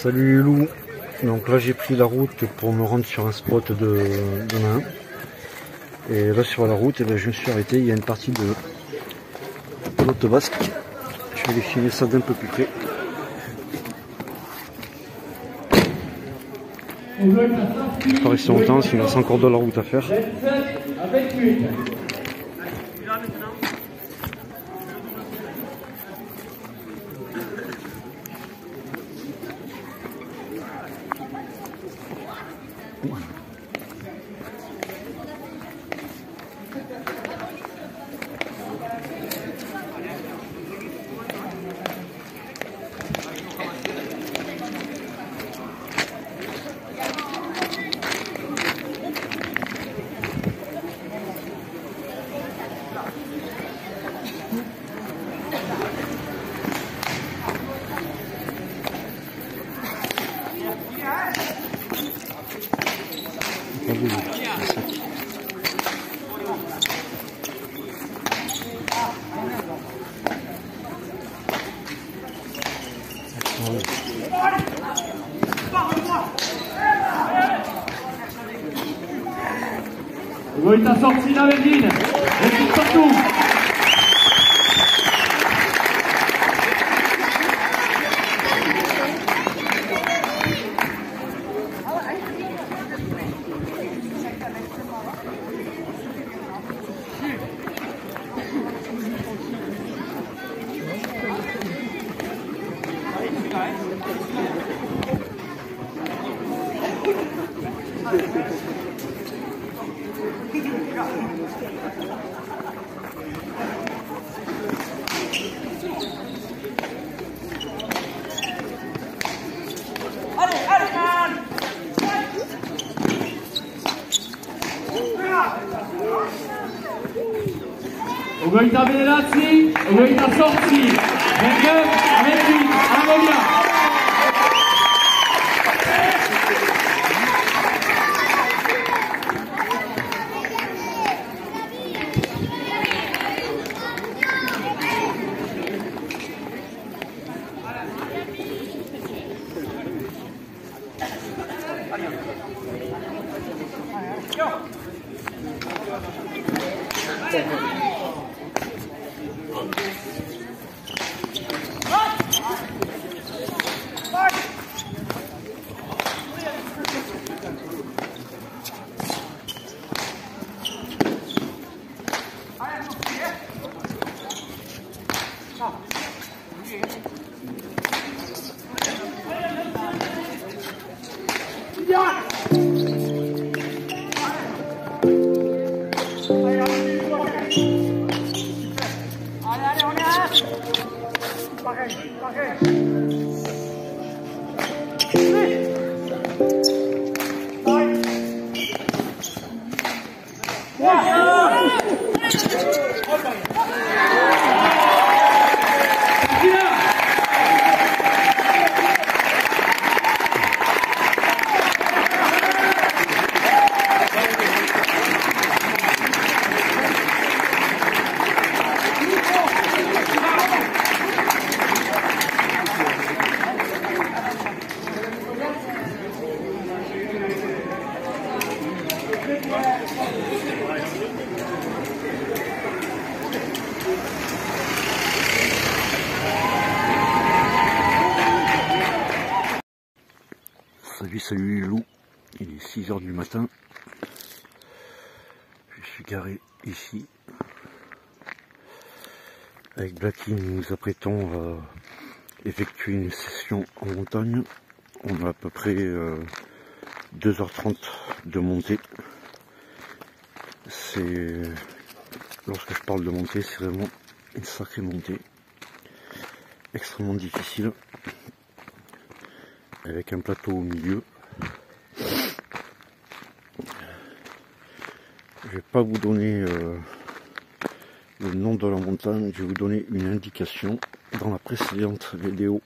Salut Lou, donc là j'ai pris la route pour me rendre sur un spot de nain. Et là sur la route, je me suis arrêté, il y a une partie de l'hôte basque. Je vais aller filmer ça d'un peu plus près. Je ne vais pas rester longtemps parce qu'il me reste encore de la route à faire. Hugo est sorti la Verdine, et surtout. Hugo est arrivé là-dessus, Hugo est sorti, 29, 28, Amolia. Salut Lou, il est 6 h du matin, je suis garé ici, avec Blacky nous nous apprêtons à effectuer une session en montagne. On a à peu près 2h30 de montée. Lorsque je parle de montée, c'est vraiment une sacrée montée, extrêmement difficile, avec un plateau au milieu. Je vais pas vous donner le nom de la montagne, je vais vous donner une indication. Dans la précédente vidéo,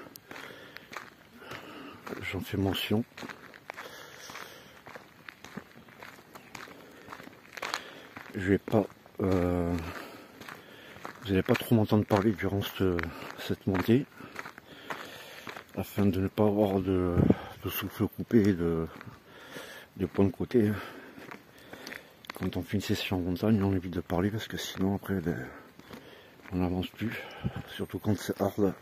j'en fais mention. Je vais pas, vous n'allez pas trop m'entendre parler durant cette montée. afin de ne pas avoir de souffle coupé, de points de côté. Quand on fait une session en montagne, on évite de parler parce que sinon après on n'avance plus, surtout quand c'est hard.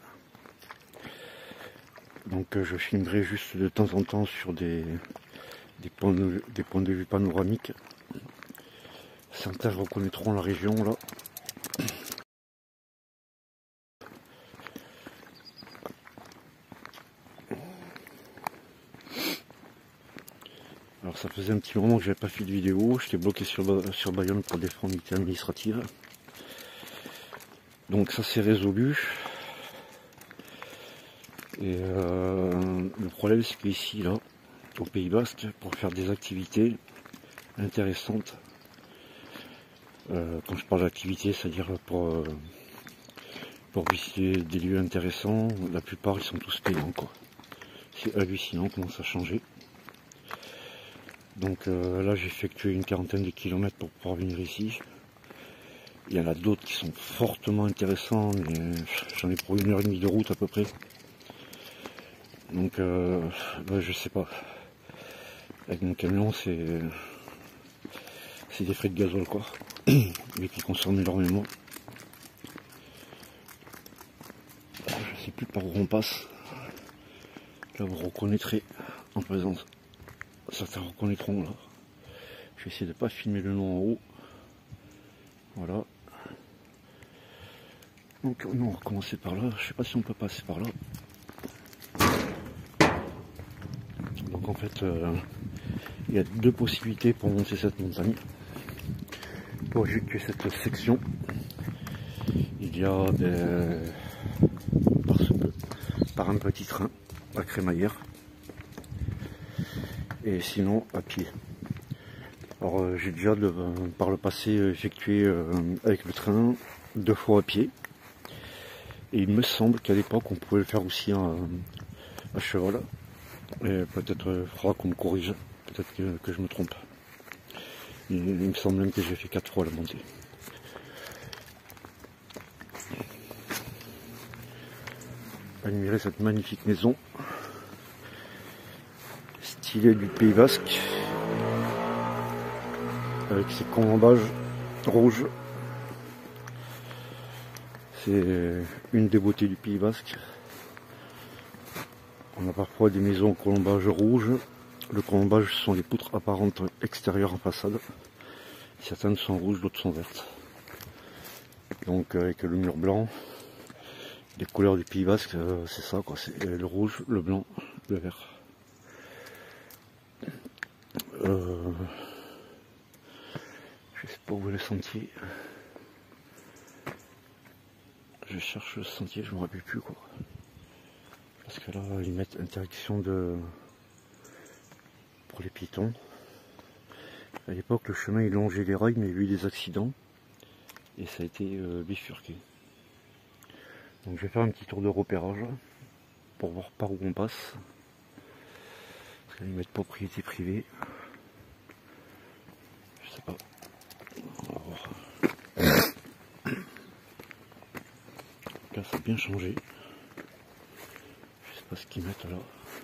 Donc je filmerai juste de temps en temps sur des points de vue panoramiques. Certains reconnaîtront la région là. Alors ça faisait un petit moment que j'avais pas fait de vidéo, j'étais bloqué sur Bayonne pour des formalités administratives. Donc ça s'est résolu. Et le problème c'est qu'ici là, au Pays Basque, pour faire des activités intéressantes, quand je parle d'activités, c'est-à-dire pour visiter des lieux intéressants, la plupart ils sont tous payants quoi. C'est hallucinant comment ça a changé. Donc là j'ai effectué une quarantaine de kilomètres pour pouvoir venir ici. Il y en a d'autres qui sont fortement intéressants, mais j'en ai pour 1h30 de route à peu près. Donc je sais pas. Avec mon camion c'est des frais de gazole quoi. Mais qui consomment énormément. Je sais plus par où on passe. Là vous reconnaîtrez en présence. Certains reconnaîtront là. Je vais essayer de ne pas filmer le nom en haut. Voilà. Donc nous on va commencer par là. Je sais pas si on peut passer par là. Donc en fait il y a deux possibilités pour monter cette montagne. Pour effectuer cette section. Il y a par un petit train à crémaillère. Et sinon à pied. Alors j'ai déjà par le passé effectué avec le train 2 fois à pied. Et il me semble qu'à l'époque on pouvait le faire aussi à cheval. Et peut-être faudra qu'on me corrige, peut-être que je me trompe. Il me semble même que j'ai fait 4 fois la montée. Admirer cette magnifique maison stylée du Pays Basque avec ses colombages rouges. C'est une des beautés du Pays Basque. On a parfois des maisons au colombage rouge. Le colombage sont les poutres apparentes extérieures en façade. Certaines sont rouges, d'autres sont vertes. Donc avec le mur blanc, les couleurs du Pays Basque, c'est ça quoi, c'est le rouge, le blanc, le vert. Je sais pas où est le sentier. Je cherche le sentier, je me rappelle plus quoi. Parce que là ils mettent interdiction pour les piétons. À l'époque le chemin il longeait les rails mais il y a eu des accidents et ça a été bifurqué. Donc je vais faire un petit tour de repérage pour voir par où on passe. Parce qu'ils mettent propriété privée. Je sais pas. On va voir. Là ça a bien changé. Je sais pas ce qu'ils mettent là.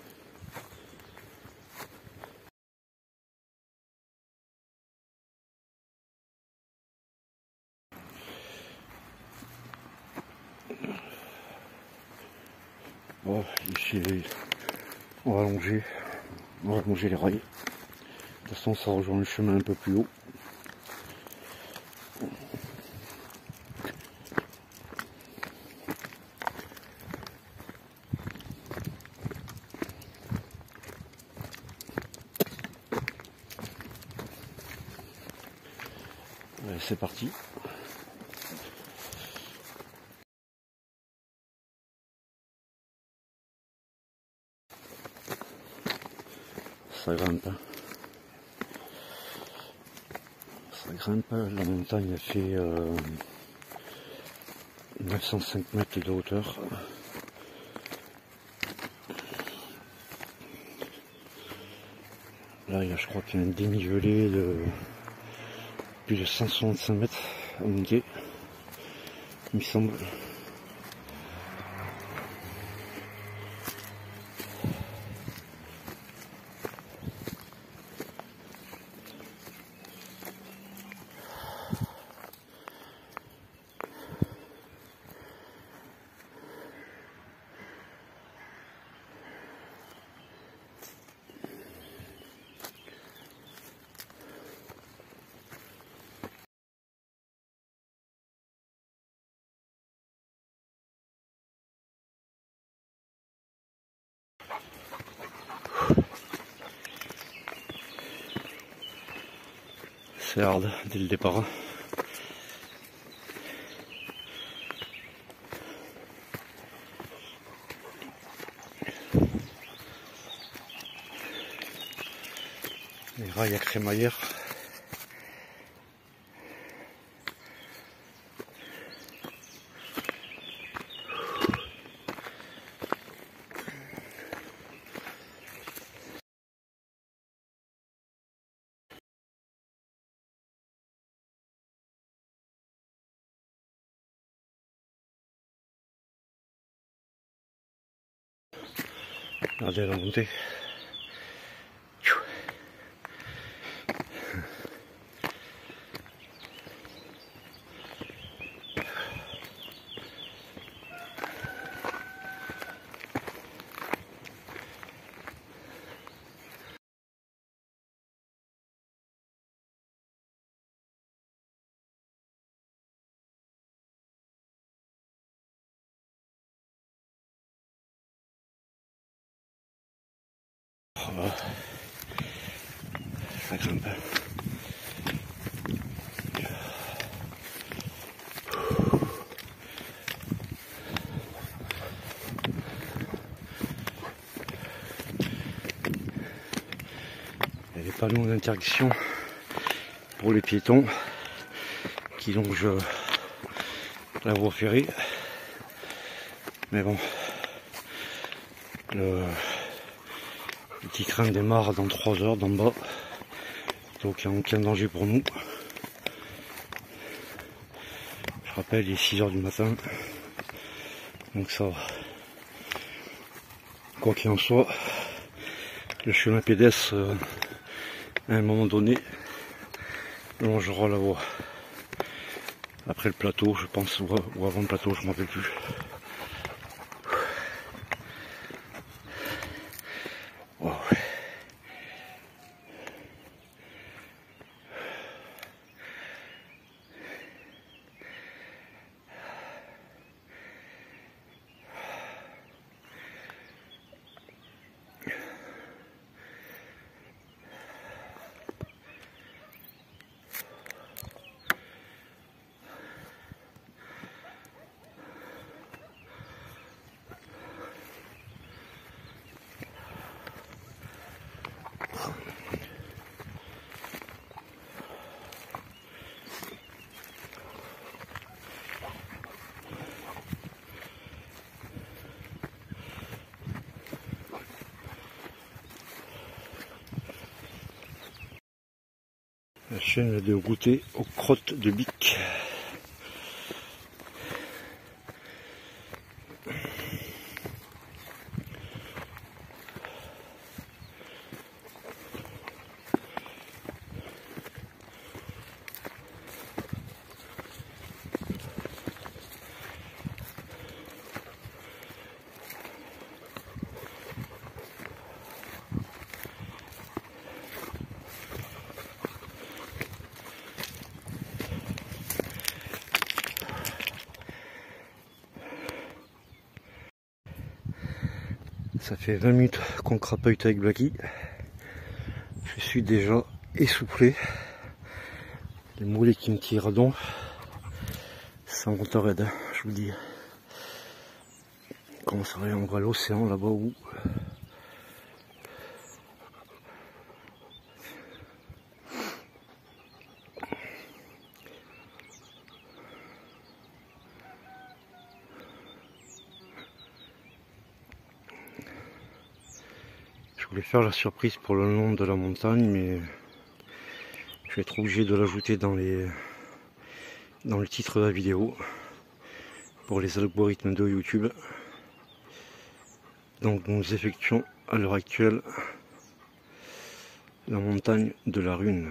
Bon, ici on va allonger les rails. De toute façon ça rejoint le chemin un peu plus haut. C'est parti. Ça grimpe. Ça grimpe. La montagne a fait 905 mètres de hauteur. Là, je crois qu'il y a un dénivelé de plus de 165 mètres à monter, il me semble. C'est hard dès le départ. Les rails à crémaillère. Regardez la montée. Voilà. Ça grimpe. Il y a des panneaux d'interdiction pour les piétons qui longent la voie ferrée. Mais bon, le petit train démarre dans 3 heures d'en bas, donc il n'y a aucun danger pour nous. Je rappelle, il est 6 heures du matin, donc ça va. Quoi qu'il en soit, le chemin pédestre, à un moment donné, longera la voie. Après le plateau, je pense, ou avant le plateau, je ne m'en rappelle plus. Oh, ouais. La chaîne de goûter aux crottes de bique. Ça fait 20 minutes qu'on crapaille avec Blacky. Je suis déjà essoufflé. Les mollets qui me tirent donc. Ça monte raide, je vous dis. Comment ça va, on voit l'océan là-bas où. Je voulais faire la surprise pour le long de la montagne, mais je vais être obligé de l'ajouter dans le titre de la vidéo pour les algorithmes de YouTube. Donc nous effectuons à l'heure actuelle la montagne de la Rune.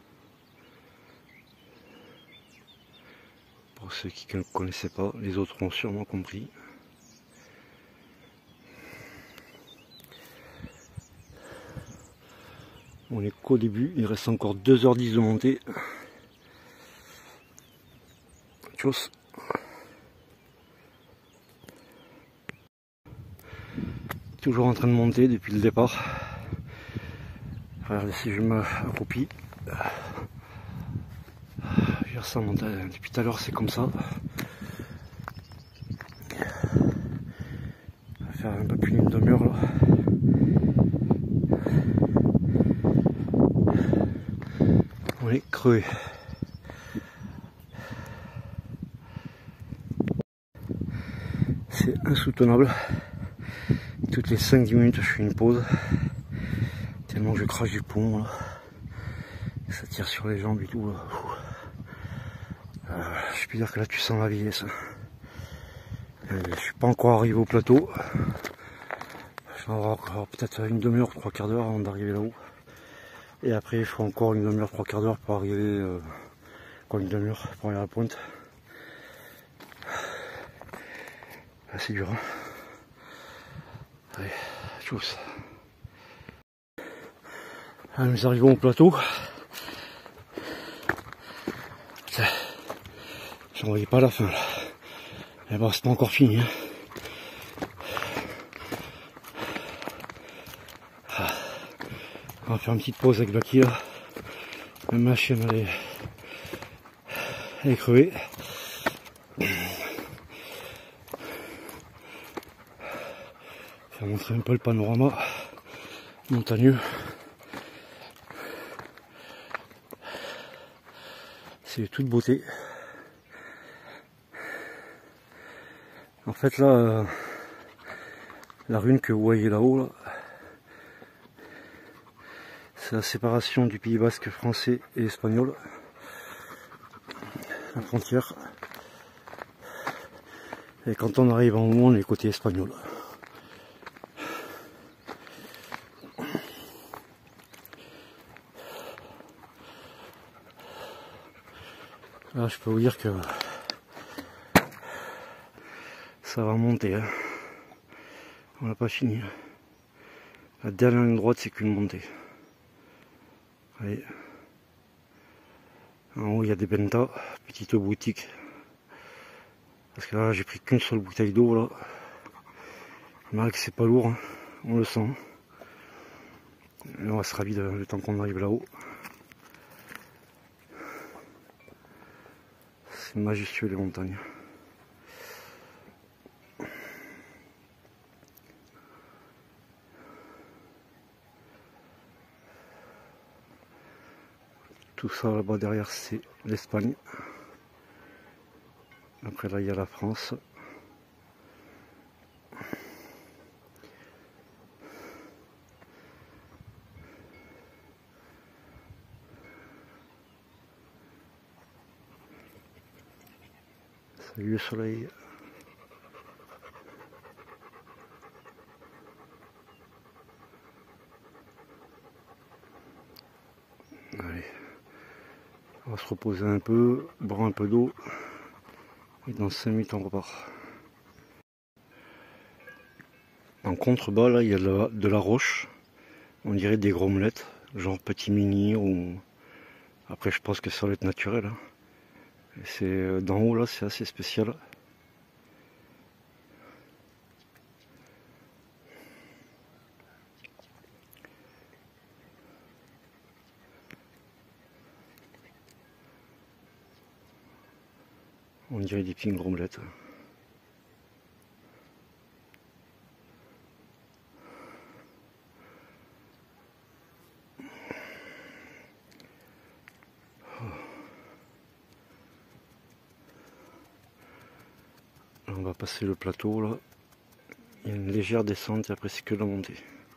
Pour ceux qui ne connaissaient pas, les autres ont sûrement compris. On est qu'au début, il reste encore 2h10 de montée. Tchuss. Toujours en train de monter depuis le départ. Regardez si je m'accroupis. Hier ça monte, depuis tout à l'heure c'est comme ça. On va faire un peu plus d'une demi-heure là. On est crevé. C'est insoutenable. Toutes les 5-10 minutes je fais une pause. Tellement que je crache du poumon là. Ça tire sur les jambes et tout là. Je peux dire que là tu sens la vieillesse. Je suis pas encore arrivé au plateau. Je vais avoir encore peut-être une demi-heure, 3/4 d'heure avant d'arriver là-haut. Et après il faut encore une demi-heure, 3/4 d'heure pour arriver. Encore une demi-heure pour aller à la pointe. C'est dur. Hein, allez, tchuss. Là, nous arrivons au plateau. J'en voyais pas la fin là. Mais bon, c'est pas encore fini. Hein. On va faire une petite pause avec Lucky là. Même ma chienne elle est crevée. Je vais montrer un peu le panorama montagneux. C'est de toute beauté. En fait là, la rune que vous voyez là-haut, là, c'est la séparation du Pays Basque français et espagnol. La frontière. Et quand on arrive en haut, on est côté espagnol. Là, je peux vous dire que ça va monter. Hein. On n'a pas fini. La dernière ligne droite, c'est qu'une montée. Allez. En haut, il y a des bentas, petites boutiques. Parce que là, j'ai pris qu'une seule bouteille d'eau. Là, malgré que c'est pas lourd, hein. On le sent. Et on va se ravir le temps qu'on arrive là-haut. C'est majestueux les montagnes. Tout ça là-bas derrière c'est l'Espagne. Après là il y a la France. Salut le soleil. Allez. On va se reposer un peu, boire un peu d'eau. Et dans 5 minutes on repart. En contrebas là il y a de la roche. On dirait des grommelettes. Genre petit mini ou... Après je pense que ça va être naturel. Hein. C'est d'en haut là, c'est assez spécial. On dirait des petites grommelettes. On va passer le plateau là. Il y a une légère descente et après c'est que la montée.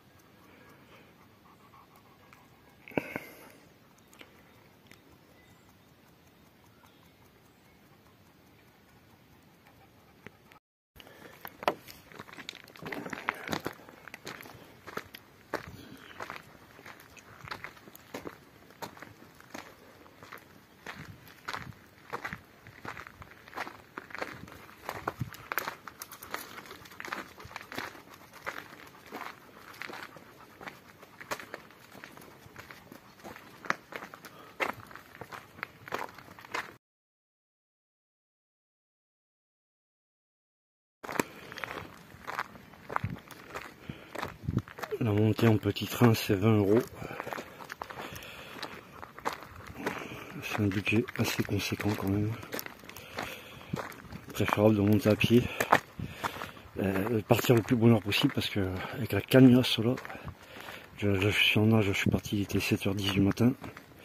La montée en petit train c'est 20 €. C'est un budget assez conséquent quand même. Préférable de monter à pied, de partir le plus bonne heure possible parce que avec la cagnasse là, je suis en nage, je suis parti, il était 7h10 du matin.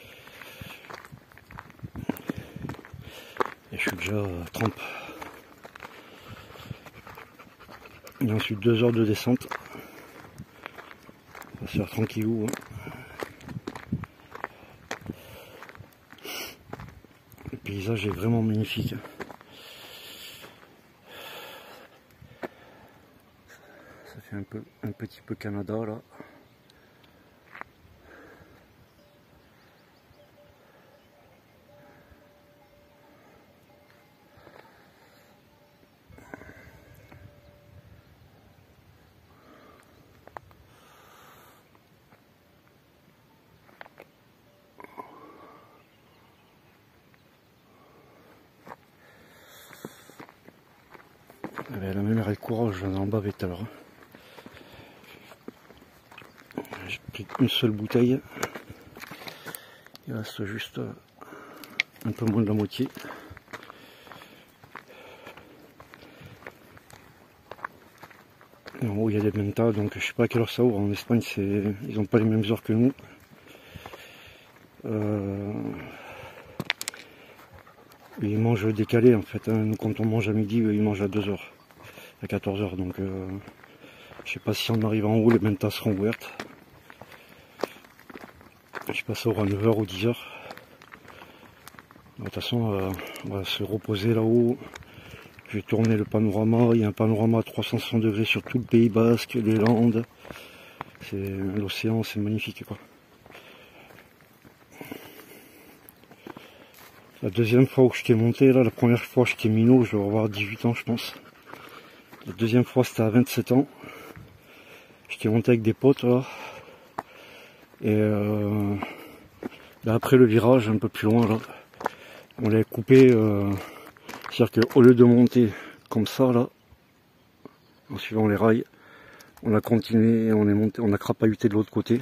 Et je suis déjà trempe. Et ensuite 2 heures de descente. On va se faire tranquillou. Le paysage est vraiment magnifique. Ça fait un petit peu Canada là. La même elle courage en bas avec tout à l'heure. J'ai pris une seule bouteille. Il reste juste un peu moins de la moitié. Et en haut il y a des mentas, donc je sais pas à quelle heure ça ouvre. En Espagne ils n'ont pas les mêmes heures que nous. Ils mangent décalé en fait. Nous quand on mange à midi, ils mangent à 2h. À 14h, donc je sais pas si on arrive en haut, les mentas seront ouvertes. Je sais pas si ça aura 9h ou 10h. De toute façon, on va se reposer là-haut. Je vais tourner le panorama. Il y a un panorama à 360 degrés sur tout le Pays Basque, les Landes. L'océan, c'est magnifique quoi. La deuxième fois où je t'ai monté, là, la première fois je t'ai minot, je vais avoir 18 ans je pense. La deuxième fois c'était à 27 ans. J'étais monté avec des potes là. Et là, après le virage, un peu plus loin là, on l'a coupé. C'est-à-dire qu'au lieu de monter comme ça là, en suivant les rails, on a continué, on est monté, on a crapahuté de l'autre côté.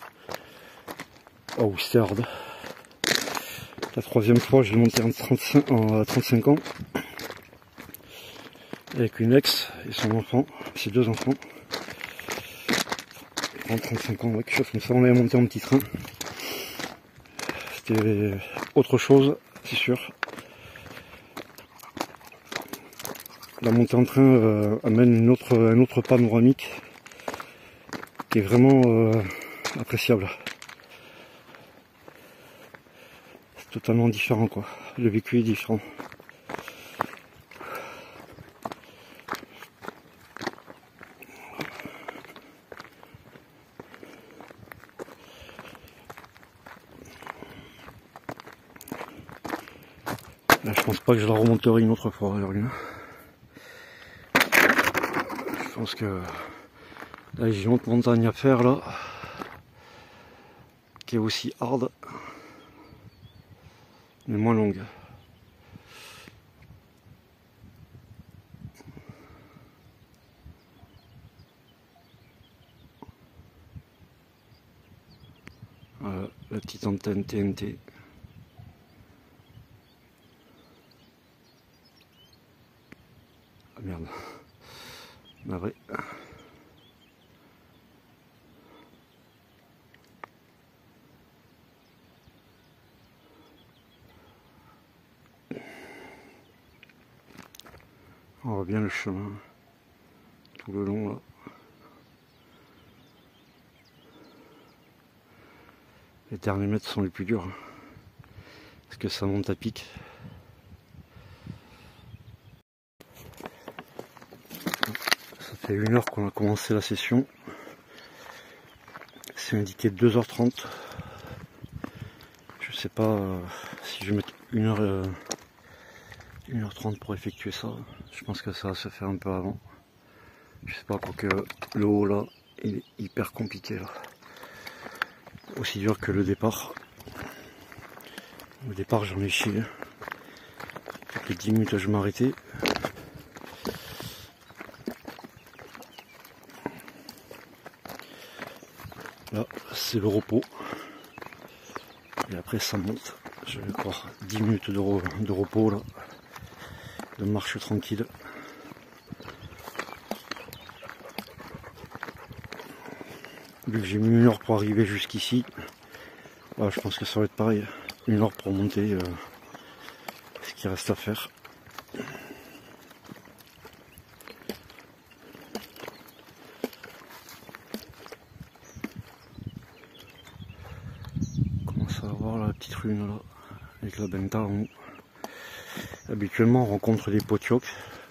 Oh c'est hard. La troisième fois je l'ai monté à 35 ans. Avec une ex et son enfant, ses 2 enfants. 35 ans, ouais, quelque chose comme ça, on avait monté en petit train. C'était autre chose, c'est sûr. La montée en train amène un autre panoramique qui est vraiment appréciable. C'est totalement différent quoi, le vécu est différent. Là, je pense pas que je la remonterai une autre fois alors là. Je pense que là j'ai une autre montagne à faire là, qui est aussi hard, mais moins longue. Voilà, la petite antenne TNT. Ah merde, navré. On voit bien le chemin tout le long là. Les derniers mètres sont les plus durs, parce que ça monte à pic. Ça fait 1 heure qu'on a commencé la session. C'est indiqué 2h30. Je sais pas si je vais mettre 1h30 pour effectuer ça. Je pense que ça va se faire un peu avant. Je sais pas, quoique le haut là, il est hyper compliqué là. Aussi dur que le départ. Au départ j'en ai chié. Toutes les 10 minutes je m'arrêtais. Là c'est le repos. Et après ça monte. Je vais encore 10 minutes de repos là, de marche tranquille. Vu que j'ai mis 1 heure pour arriver jusqu'ici, voilà, je pense que ça va être pareil, 1 heure pour monter ce qu'il reste à faire. On commence à voir la petite rune là, avec la benta en haut. Habituellement on rencontre des potiocs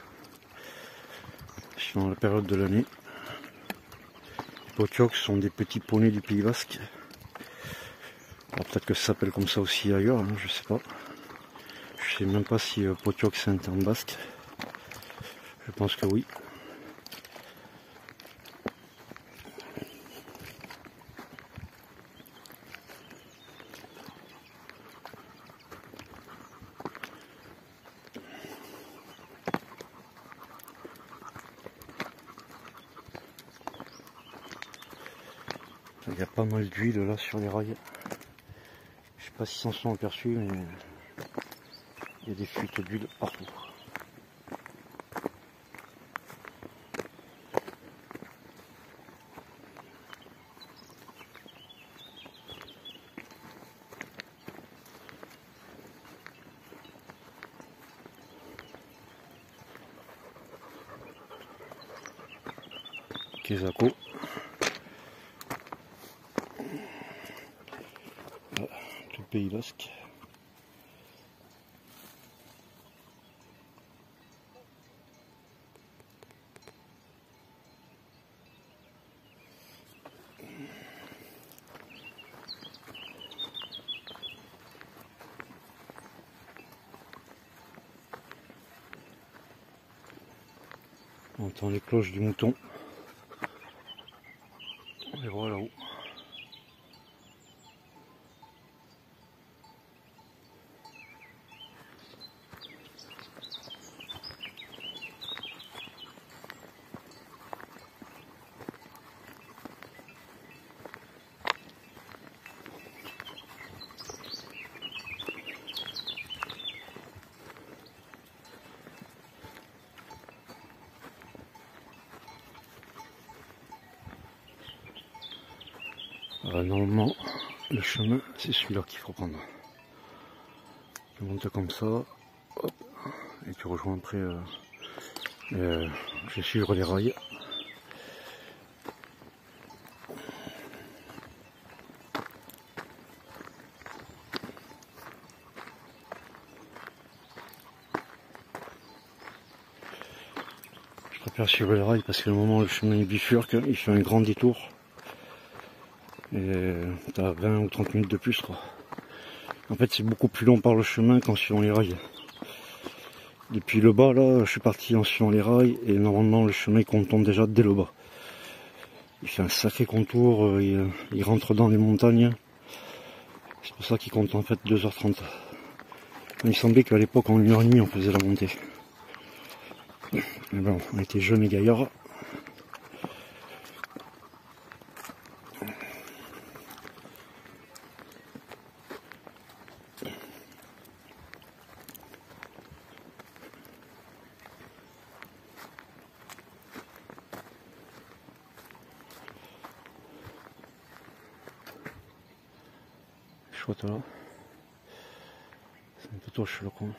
dans la période de l'année. Les potiocs sont des petits poneys du Pays Basque. Alors peut-être que ça s'appelle comme ça aussi ailleurs, hein, je sais pas. Je sais même pas si potioc c'est un terme basque. Je pense que oui. Il y a pas mal d'huile là sur les rails. Je sais pas s'ils s'en sont aperçus, mais il y a des fuites d'huile partout. Quesaco. Voilà, tout le Pays Basque. On entend les cloches du mouton. On les voit là-haut. Normalement, le chemin, c'est celui-là qu'il faut prendre. Tu montes comme ça, hop, et tu rejoins après. Je vais suivre les rails. Je préfère suivre les rails parce que le moment où le chemin est bifurque, il fait un grand détour. Et t'as 20 ou 30 minutes de plus, quoi. En fait, c'est beaucoup plus long par le chemin qu'en suivant les rails. Depuis le bas, là, je suis parti en suivant les rails et normalement le chemin il contourne déjà dès le bas. Il fait un sacré contour, il rentre dans les montagnes. C'est pour ça qu'il compte en fait 2h30. Il me semblait qu'à l'époque en 1h30 on faisait la montée. Mais bon, on était jeunes et gaillards. Chouette là. C'est un peu torche le coin.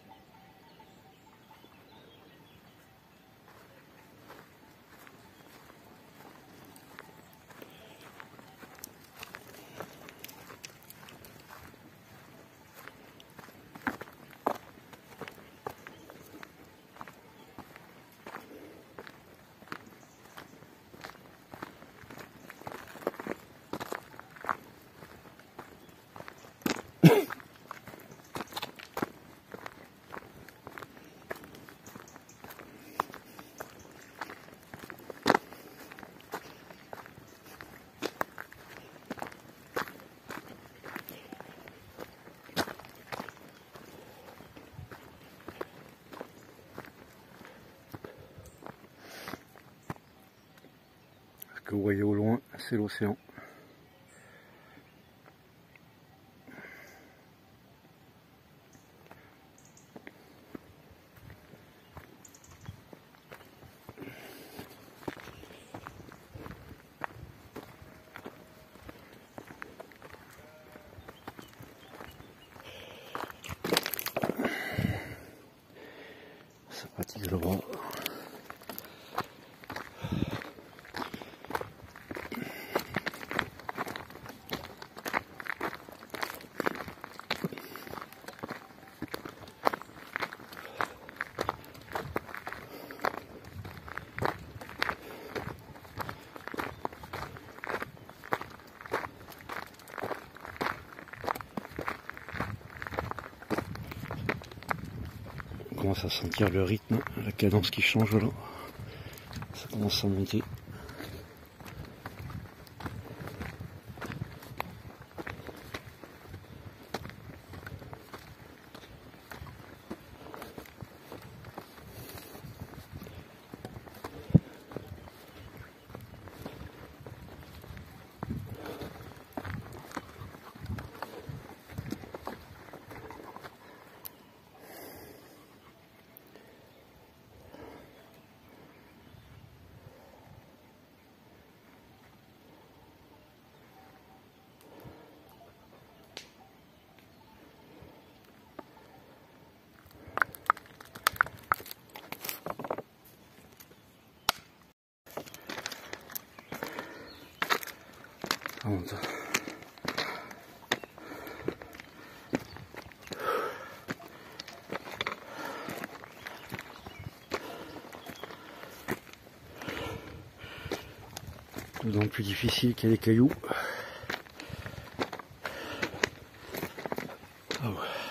Ce que vous voyez au loin, c'est l'océan. commence à sentir le rythme, la cadence qui change là. Ça commence à monter. Ça monte. D'autant plus difficile qu'il y a des cailloux. Oh.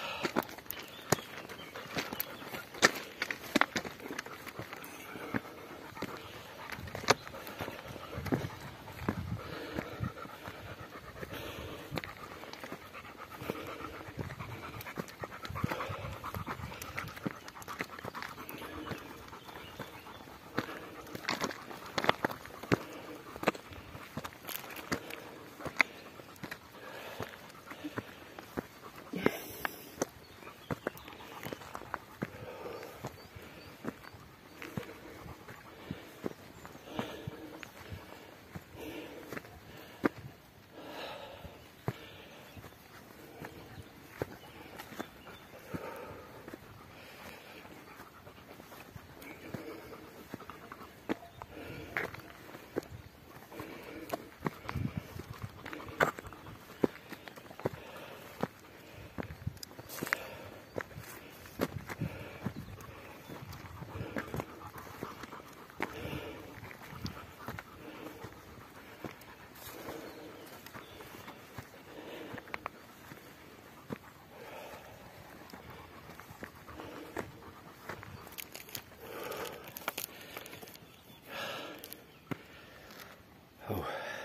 Oh.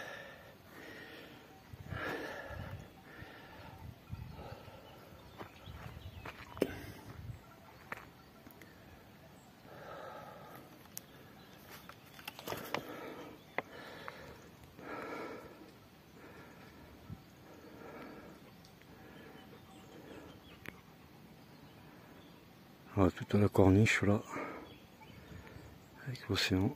Voilà, toute la corniche là, avec l'océan.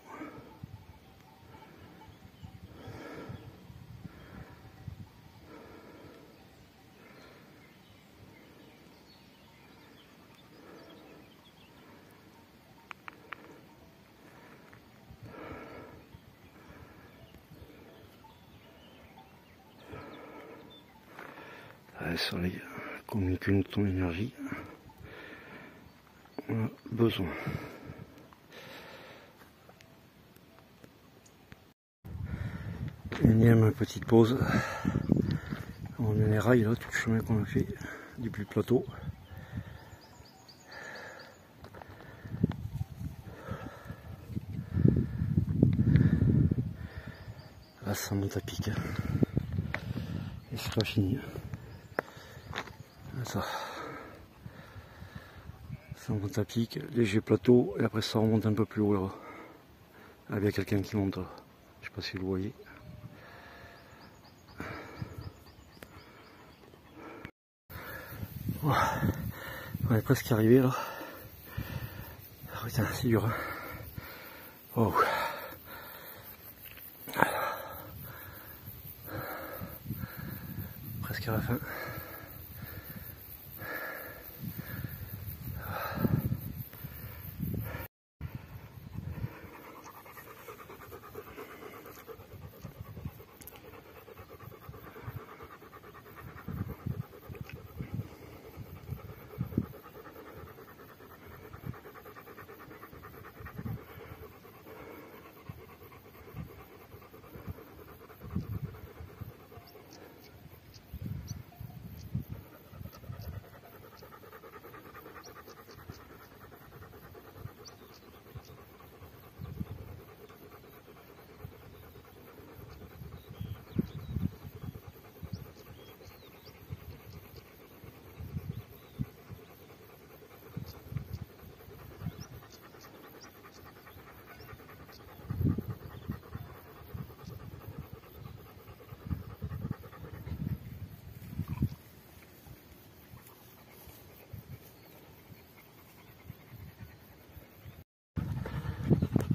Le soleil communique ton énergie. On a besoin. Énième petite pause. On met les rails là, tout le chemin qu'on a fait depuis le plateau. Là ça monte à pic. Et c'est pas fini. Ça monte à pic, léger plateau, et après ça remonte un peu plus haut là. Ah, il y a quelqu'un qui monte là. Je sais pas si vous le voyez. Oh. On est presque arrivé là. Oh, putain, c'est dur. Hein. Oh. Presque à la fin.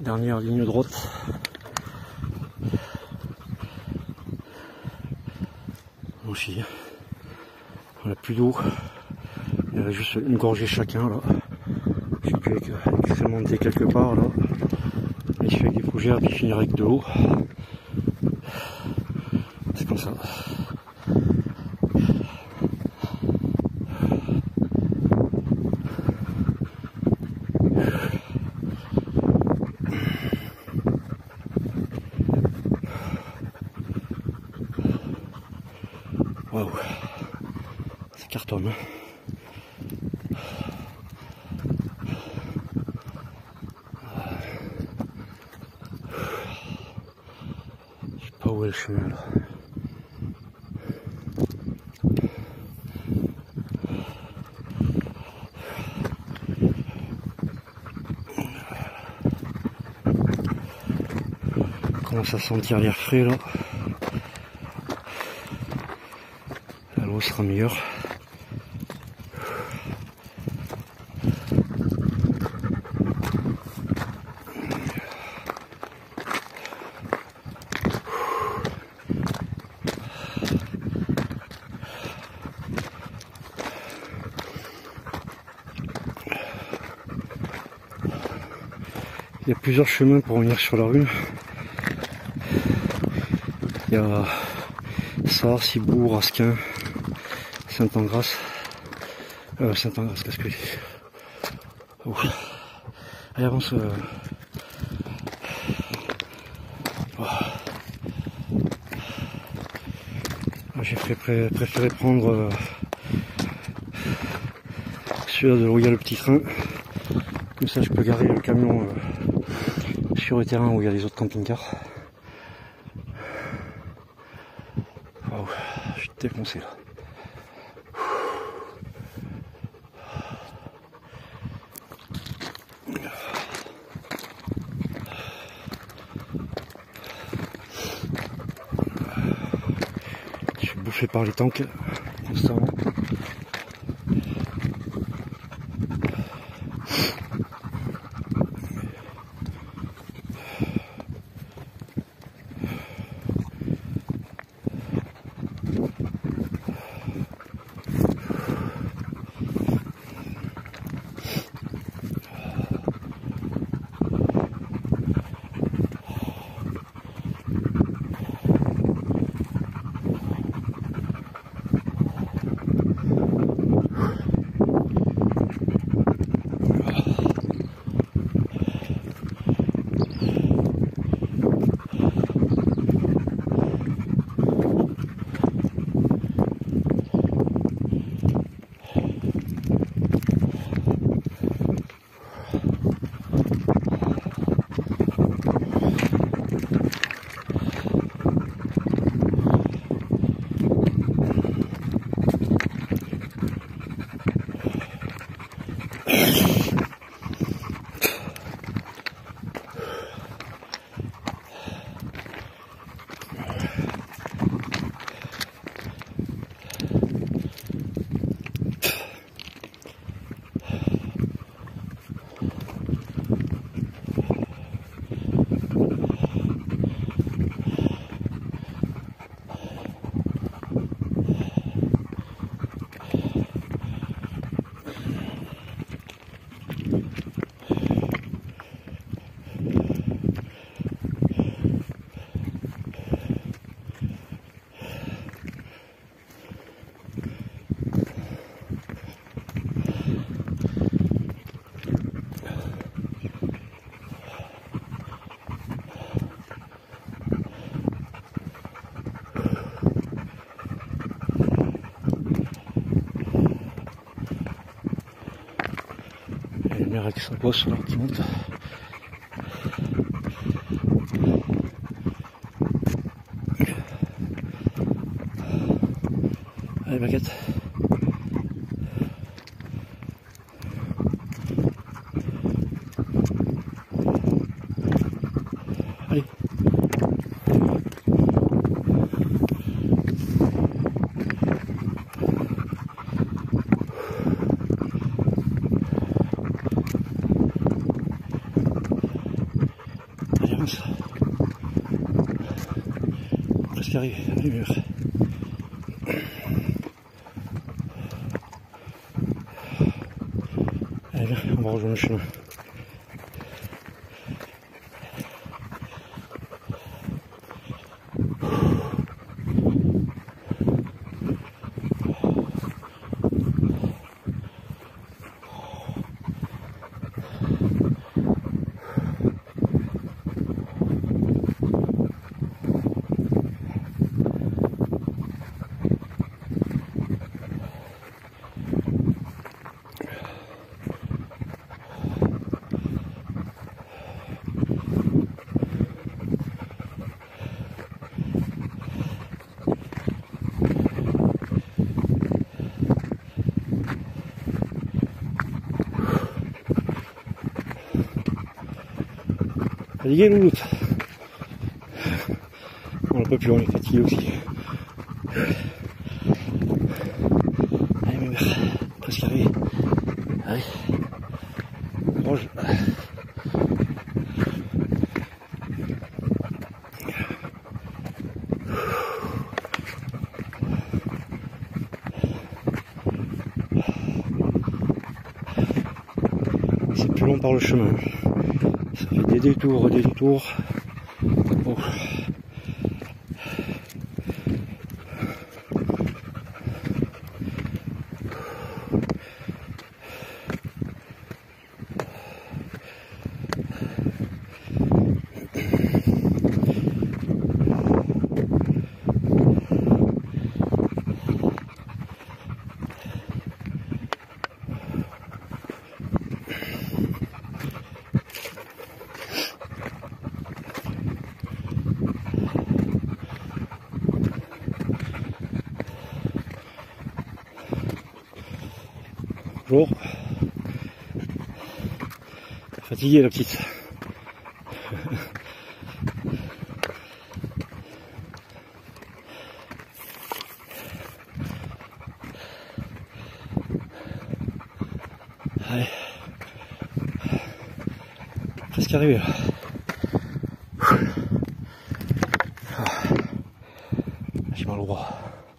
Dernière ligne droite. Aussi, on n'a plus d'eau. Il y a juste une gorgée chacun là. J'ai pu expérimenter quelque part là. Mais je fais avec des fougères puis finir avec de l'eau. C'est comme ça. Waouh, ça cartonne. Je sais pas où est le chemin là. On commence à sentir l'air frais là. L'eau sera meilleure. Il y a plusieurs chemins pour venir sur la rue. Il y a Sars, Cibourg, Asquin, Saint-Engrâce. Saint-Engrâce, qu'est-ce que c'est? Oh. Allez, avance. Oh. J'ai préféré prendre celui-là de où il y a le petit train. Comme ça, je peux garer le camion sur le terrain où il y a les autres camping-cars. Wow, je suis défoncé là. Je suis bouffé par les tanks constamment. Avec sa bosse là qui monte. Allez baguette. Allez. presque arrivé, les murs. Allez bien, on va rejoindre le chemin. Fatigué louloute. On ne peut plus, on est fatigué aussi. Allez mes mères, presque arrivé. Allez. Roge. C'est plus long par le chemin. Ça fait des détours, des détours. Oh. Bonjour. Fatiguée la petite. Allez. Presque arrivé là. J'ai mal au bras.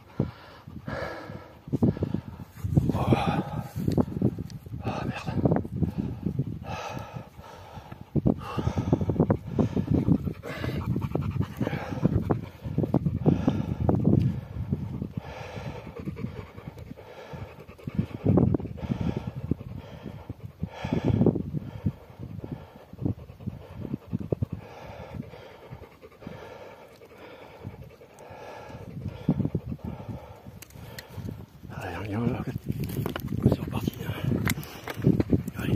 C'est reparti. Allez.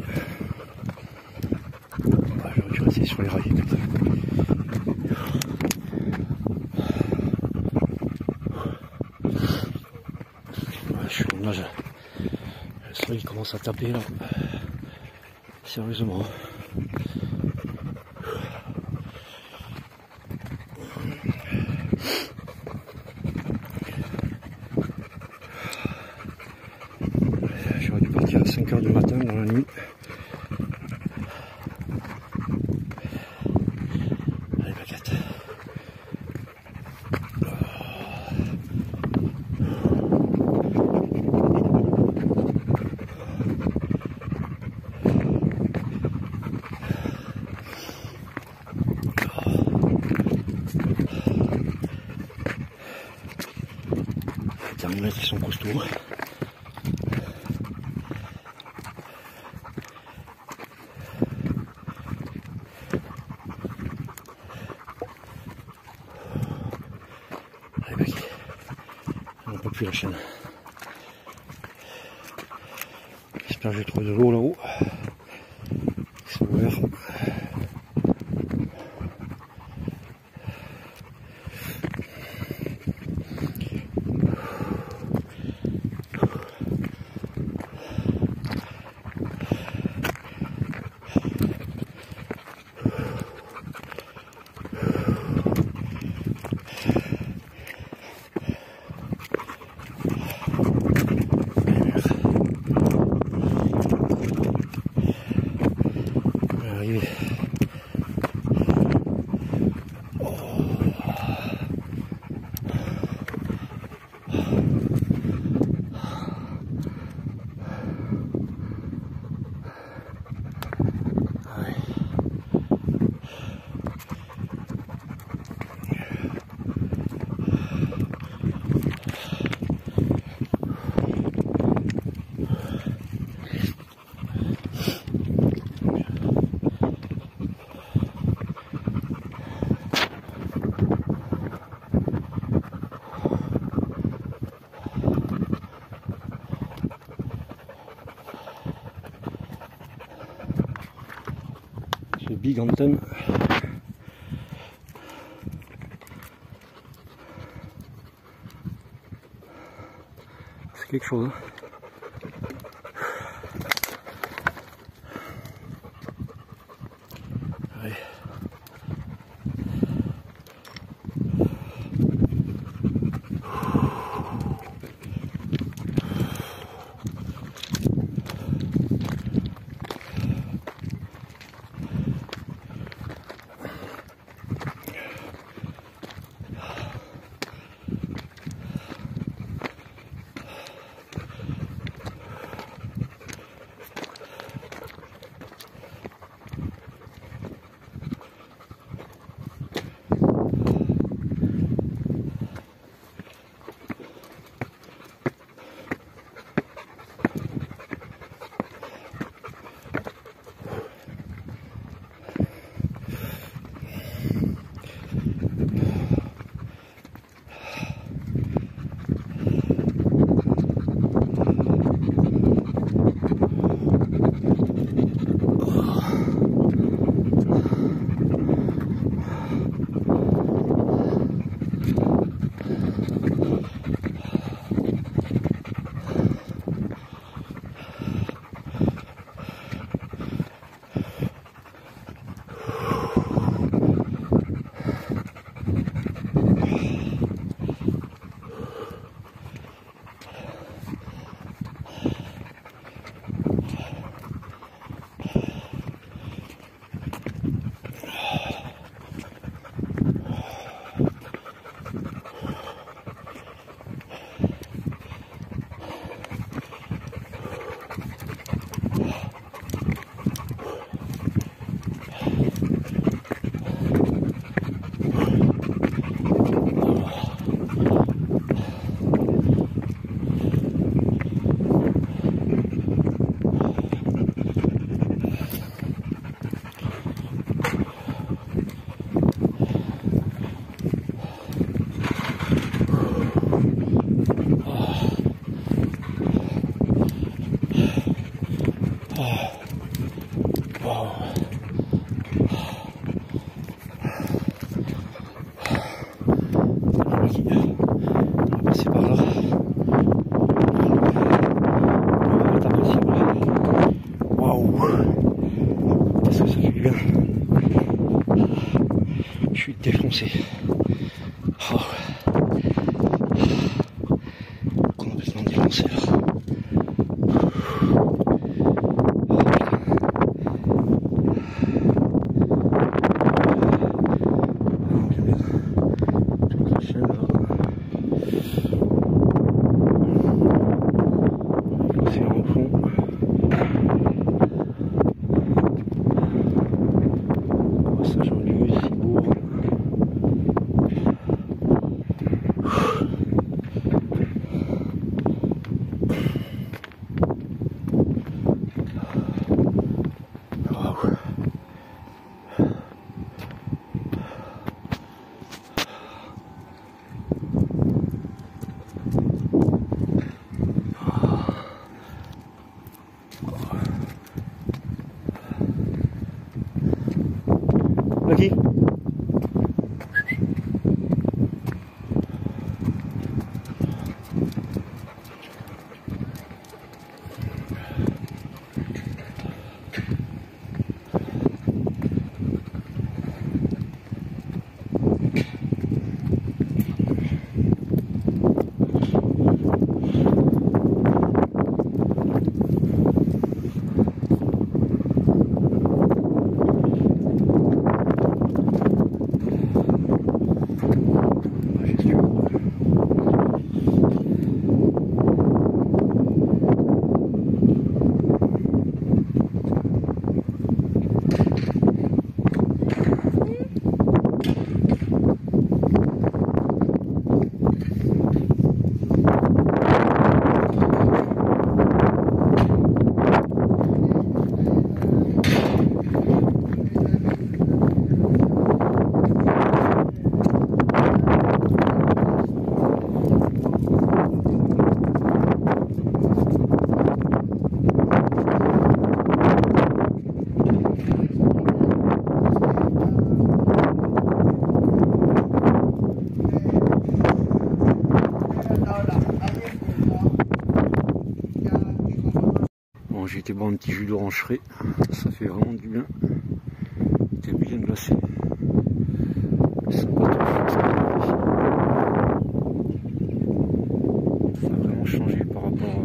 J'aurais dû rester sur les rails comme ça. Je suis en nage. Le soleil commence à taper là. Sérieusement. J'aurais dû partir à 5 h du matin dans la nuit. Allez, baguette. Les thermomètres qui sont costauds. On ne peut plus la chaîne. J'espère que je vais trouver de l'eau là-haut. C'est ouvert. Arrivé. big antenne. C'est quelque chose. Hein. Allez. été boire un petit jus d'orange frais, ça fait vraiment du bien. C'était bien glacé. Ça a vraiment changé par rapport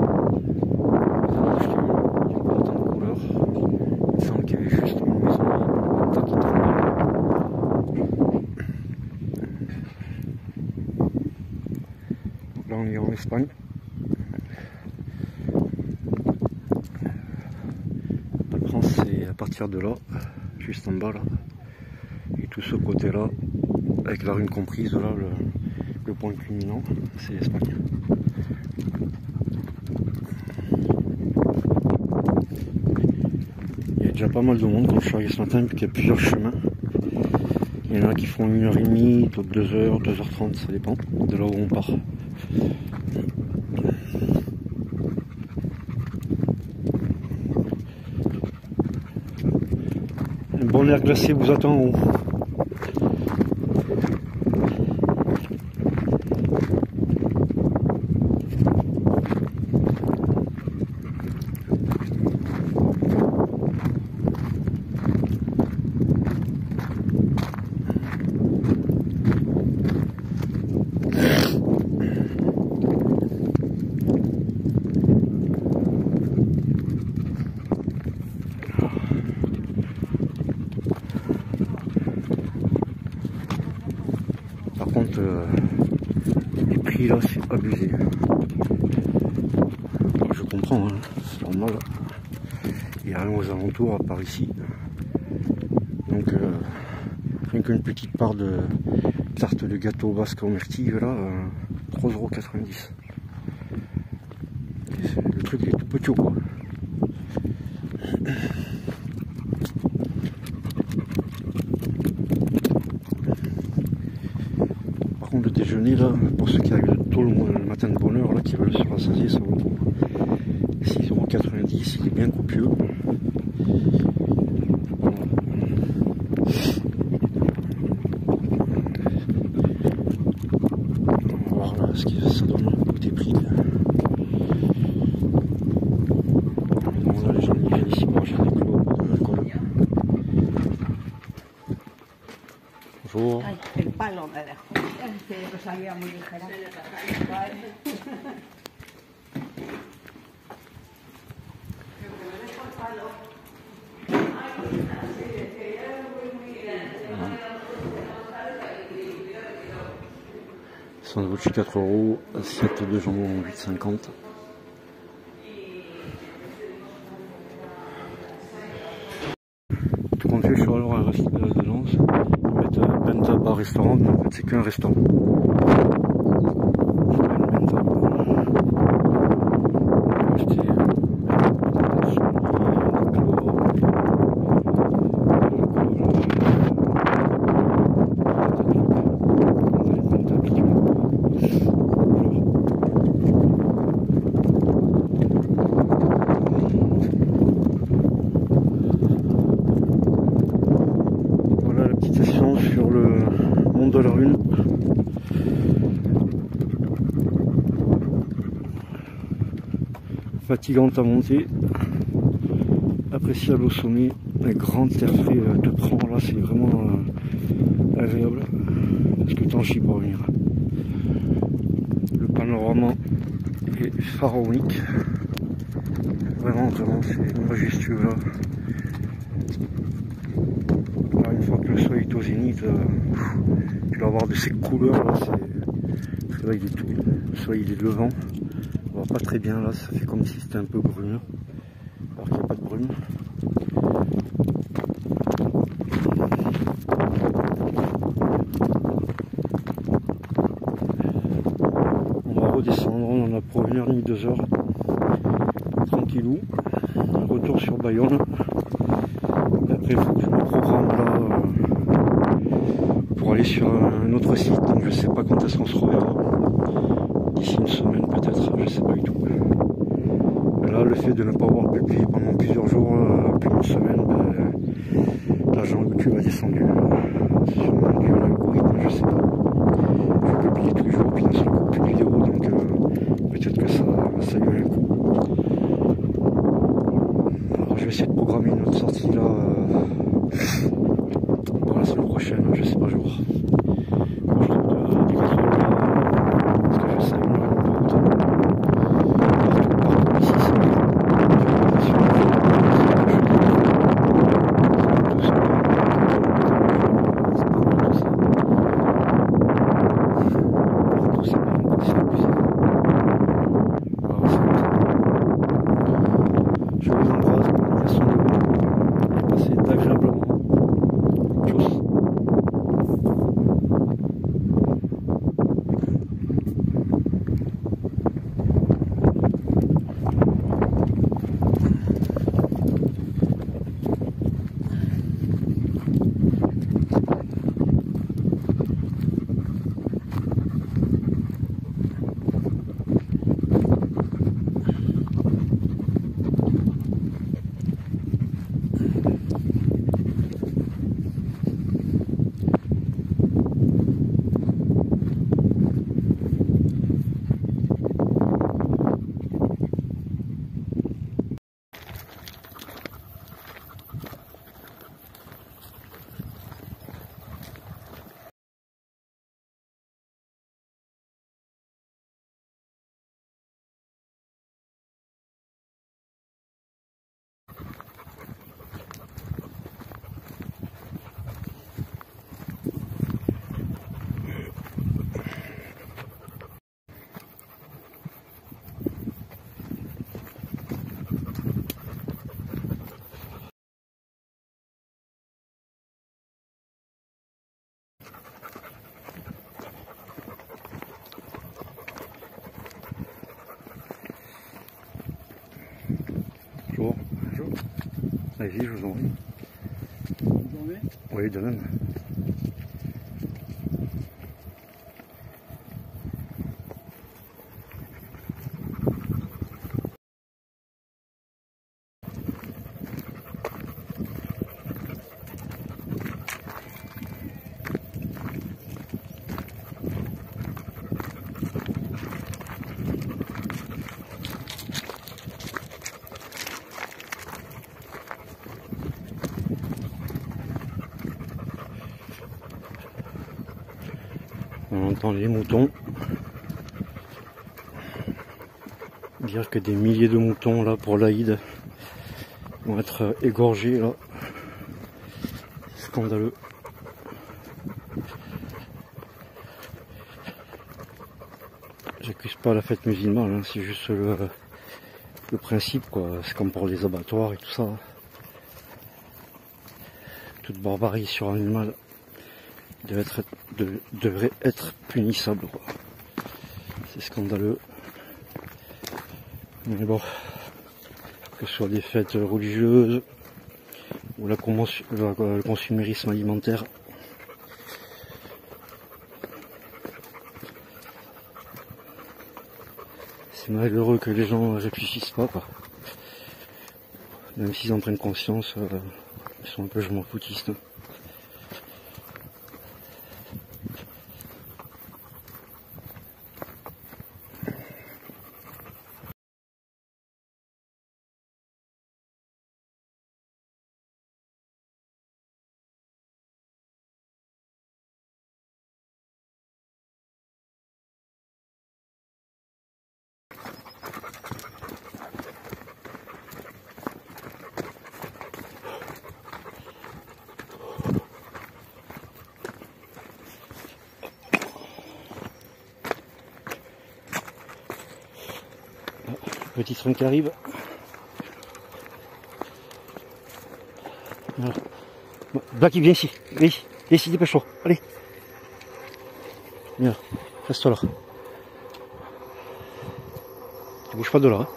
à acheté il y a pas autant de couleurs. Il me semble qu'il y avait juste une maison qui tremblait. Là on est en Espagne. La France c'est à partir de là, juste en bas là. Et tout ce côté là, avec la rune comprise là, le point culminant, c'est l'Espagne. Il y a déjà pas mal de monde quand je suis arrivé ce matin, vu qu'il y a plusieurs chemins. Il y en a qui font 1h30, d'autres 2h, 2h30, ça dépend de là où on part. Un bon air glacé vous attend en haut. Par contre, les prix là, c'est abusé. Je comprends, hein, c'est normal. Il n'y a rien aux alentours à part ici. Donc, rien qu'une petite part de tarte de gâteau basque au myrtille, là, 3,90 €. Le truc est tout petit, quoi. Le déjeuner là, pour ceux qui arrivent tôt le matin de bonne heure là, qui veulent se rassasier, ça vaut 6,90 €, il est bien copieux. On va voir là ce que ça donne côté prix. Bon, là les gens ils viennent ici pour acheter des clopes, de l'alcool. Bonjour. Ay, el palo me dejó. Que salía muy ligera. Sandwich 4 €, assiette de jambon 8,50 €. Tout compte fait, je suis allé voir un restaurant de Lens. Ils mettent Benta bar restaurant, mais en fait c'est qu'un restaurant. Voilà la petite station sur le mont de la Rune. Fatigante à monter, appréciable au sommet, un grand air frais te prend là, c'est vraiment agréable, parce que le temps chie pour revenir. Le panorama est pharaonique, vraiment c'est majestueux là. Là, une fois que le soleil est au zénith, tu vas avoir de ces couleurs là, là il est tout, le soleil il est levant. On voit pas très bien là, ça fait comme si c'était un peu brumeux, alors qu'il n'y a pas de brume. On va redescendre, on en a pour 1h30, 2 h, tranquillou. Retour sur Bayonne. Et après il faut que je me programme là pour aller sur un autre site, donc je sais pas quand est-ce qu'on se reverra. D'ici une semaine peut-être, je sais pas du tout. Mais là, le fait de ne pas avoir publié pendant plusieurs jours, plus d'une semaine, ben, l'argent YouTube a descendu. C'est sûrement dû à l'algorithme, je sais pas. Je publie tous les jours, puis d'un seul coup, plus de vidéos, donc peut-être que ça y a un coup. allez-y, je vous en prie. Oui, de même. On entend les moutons. Dire que des milliers de moutons là pour l'Aïd vont être égorgés là. Scandaleux. J'accuse pas la fête musulmane, hein, c'est juste le principe quoi. C'est comme pour les abattoirs et tout ça. Toute barbarie sur un animal devrait être punissable quoi. C'est scandaleux. Mais bon, que ce soit des fêtes religieuses ou le consumérisme alimentaire, c'est malheureux que les gens ne réfléchissent pas quoi. Même s'ils en prennent conscience, ils sont un peu je m'en foutistes. Petit train qui arrive. Voilà. Blacky, viens ici. Viens ici, dépêche-toi. Allez. Viens, reste là. Tu bouges pas de là. Hein.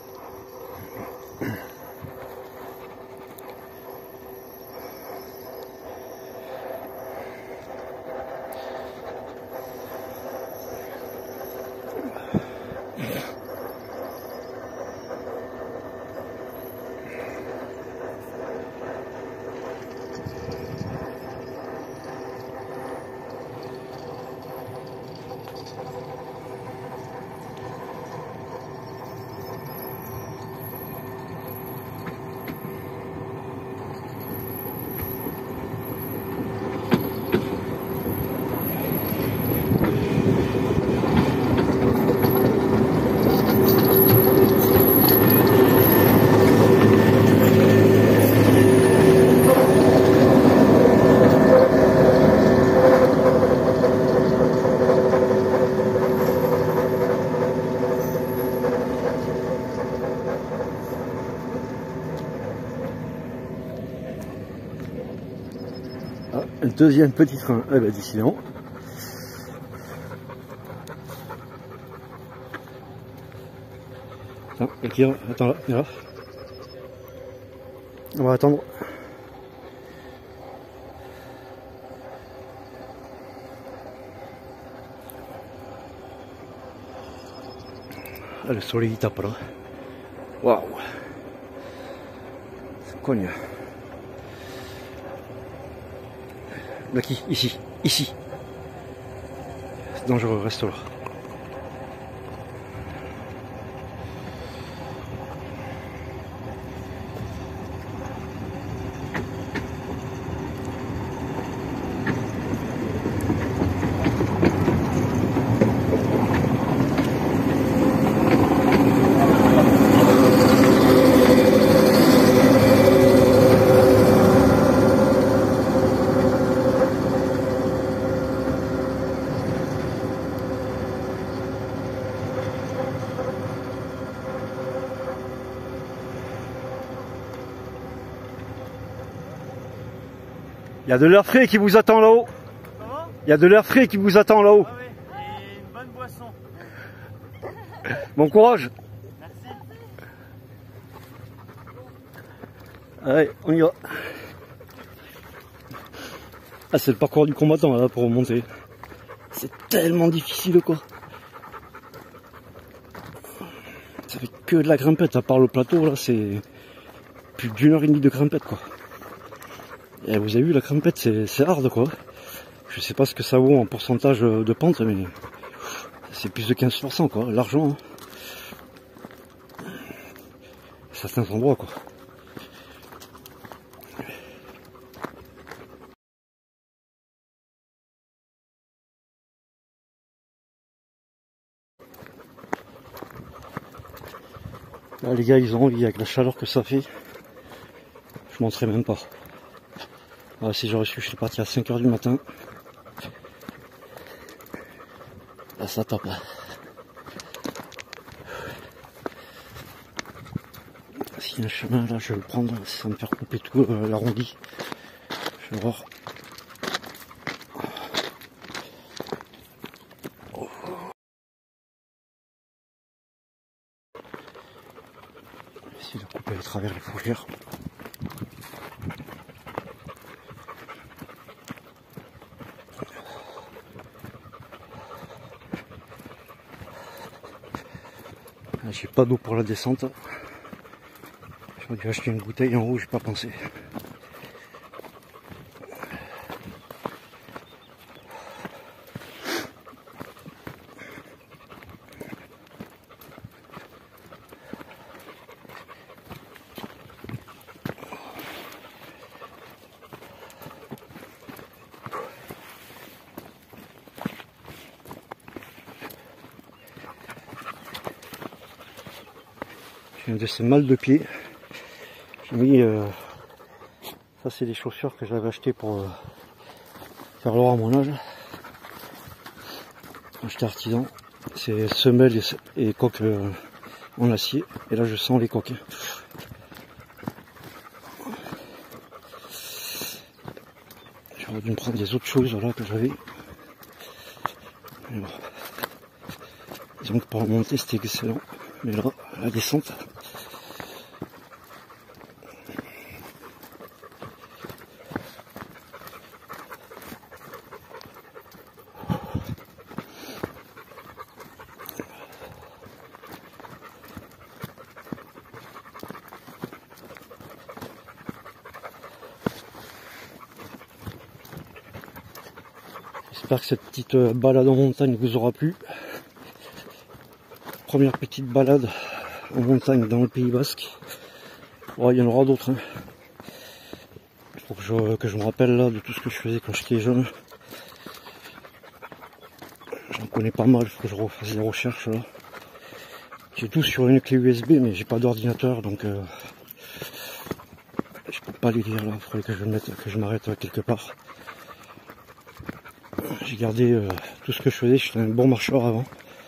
Ah, un deuxième petit train, eh ben décidément. Attends là, viens là. On va attendre. Ah, le soleil il tape là. Waouh. Ça cogne. Blacky, ici. C'est dangereux, reste là. Il y a de l'air frais qui vous attend là-haut. Il y a de l'air frais qui vous attend là-haut. Ah oui, et une bonne boisson. Bon courage. Merci. Allez, on y va. Ah, c'est le parcours du combattant là pour remonter. C'est tellement difficile quoi. Ça fait que de la grimpette, à part le plateau là, c'est plus d'1h30 de grimpette quoi. Et vous avez vu la grimpette, c'est hard quoi. Je sais pas ce que ça vaut en pourcentage de pente, mais c'est plus de 15% quoi, l'argent. Hein. Certains endroits quoi. Là les gars ils ont envie avec la chaleur que ça fait. Je monterai même pas. Ah, si j'aurais su, je suis parti à 5h du matin. Là ça tape là. S'il y a un chemin là je vais le prendre, ça va me faire couper tout l'arrondi. Je vais voir. Essayer de couper à travers les fougères. J'ai pas d'eau pour la descente. J'aurais dû acheter une bouteille en haut, j'ai pas pensé. J'ai un de ces mal de pied. J'ai mis ça c'est des chaussures que j'avais achetées pour faire le ramonage. Acheté artisan. C'est semelles et coques en acier. Et là je sens les coques. J'aurais dû me prendre des autres choses là que j'avais. Bon. Disons que pour remonter c'était excellent. Mais là, la descente. J'espère que cette petite balade en montagne vous aura plu. Première petite balade en montagne dans le Pays Basque. Ouais, il y en aura d'autres. Hein. Il faut que je me rappelle là de tout ce que je faisais quand j'étais jeune. J'en connais pas mal, il faut que je refasse des recherches là. J'ai tout sur une clé USB mais j'ai pas d'ordinateur donc je peux pas les lire là. Il faudrait que je m'arrête quelque part. J'ai gardé tout ce que je faisais, j'étais un bon marcheur avant.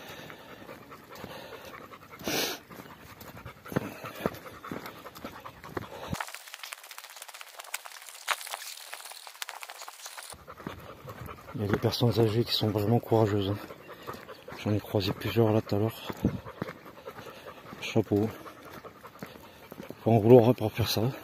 Il y a des personnes âgées qui sont vraiment courageuses. Hein. J'en ai croisé plusieurs là tout à l'heure. Chapeau. Faut en vouloir pour faire ça.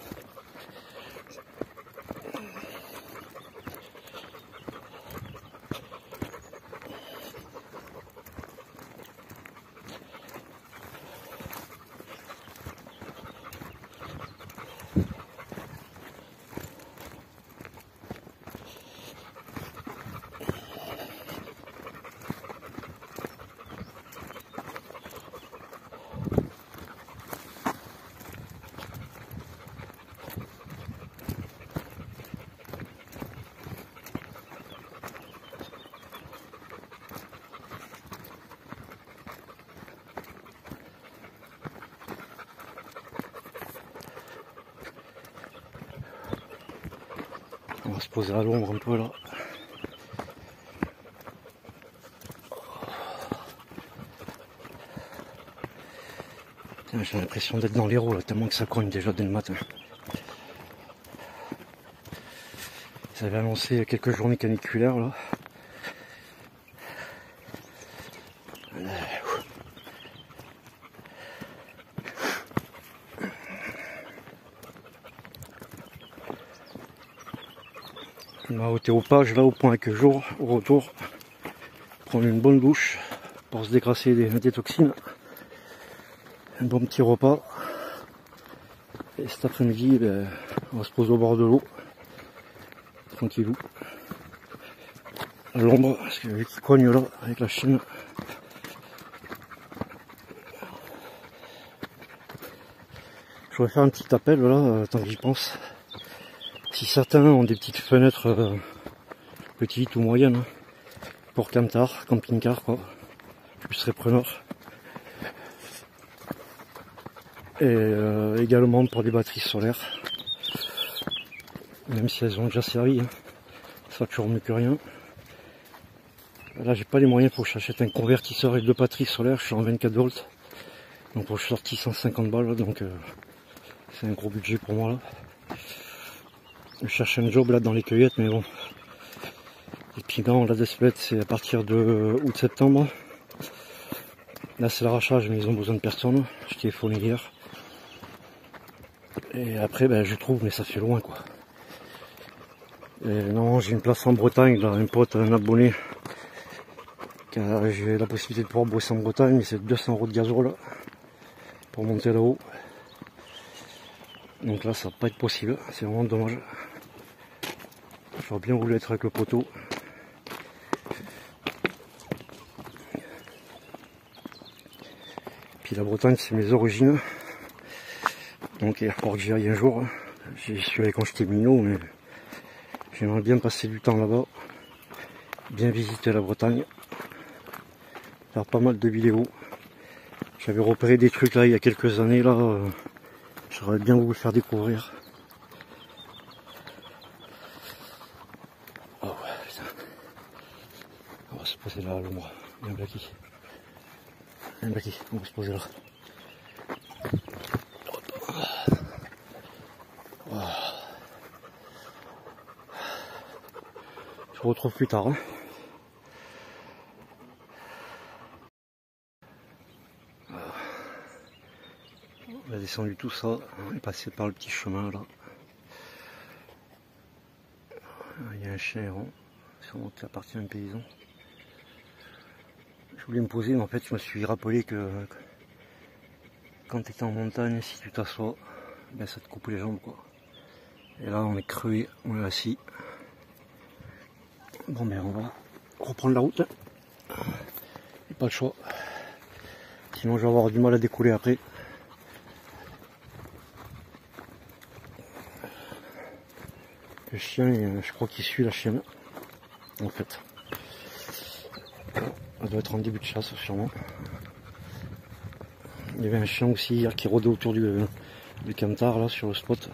On va se poser à l'ombre un peu là. J'ai l'impression d'être dans l'Hérault là, tellement que ça cogne déjà dès le matin. Ils avaient annoncé quelques journées caniculaires là. On a ôté au page là au point avec jour, au retour, prendre une bonne douche pour se dégrasser des toxines, un bon petit repas, et cet après-midi ben, on va se poser au bord de l'eau, tranquillou, à l'ombre, parce que vu qu'il cogne là avec la chienne. Je voudrais faire un petit appel là, tant que j'y pense. Si certains ont des petites fenêtres petites ou moyennes, hein, pour camtar, camping-car quoi, je serais preneur. Et également pour des batteries solaires, même si elles ont déjà servi, hein, ça va toujours mieux que rien. Là j'ai pas les moyens, faut que j'achète un convertisseur et 2 batteries solaires, je suis en 24 volts, donc faut que je sortis 150 balles, donc c'est un gros budget pour moi là. Je cherche un job là dans les cueillettes, mais bon. Et puis non, la Desplet c'est à partir de août-septembre. Là c'est l'arrachage, mais ils ont besoin de personne. Je téléphonais hier. Et après ben, je trouve, mais ça fait loin quoi. Et non, j'ai une place en Bretagne, là, un pote, un abonné. Car j'ai la possibilité de pouvoir bosser en Bretagne, mais c'est 200 € de gasoil pour monter là-haut. Donc là ça va pas être possible, c'est vraiment dommage. J'aurais bien voulu être avec le poteau. Puis la Bretagne c'est mes origines. Donc il faut que j'y aille un jour. J'y suis allé quand j'étais minot, mais j'aimerais bien passer du temps là-bas. Bien visiter la Bretagne. Faire pas mal de vidéos. J'avais repéré des trucs là il y a quelques années là. J'aurais bien voulu le faire découvrir. Oh ouais, putain. On va se poser là à l'ombre. Bien Blacky. Bien Blacky, on va se poser là. Oh. Je vous retrouve plus tard. Hein. On a descendu tout ça, on est passé par le petit chemin là. Il y a un chien errant, sûrement qui appartient à un paysan. Je voulais me poser, mais en fait je me suis rappelé que quand tu es en montagne, si tu t'assois, ben ça te coupe les jambes quoi. Et là on est crevé, on est assis. Bon ben on va reprendre la route. Pas le choix. Sinon je vais avoir du mal à décoller après. Le chien, je crois qu'il suit la chienne, en fait. Elle doit être en début de chasse, sûrement. Il y avait un chien aussi hier qui rôdait autour du camtar, là, sur le spot.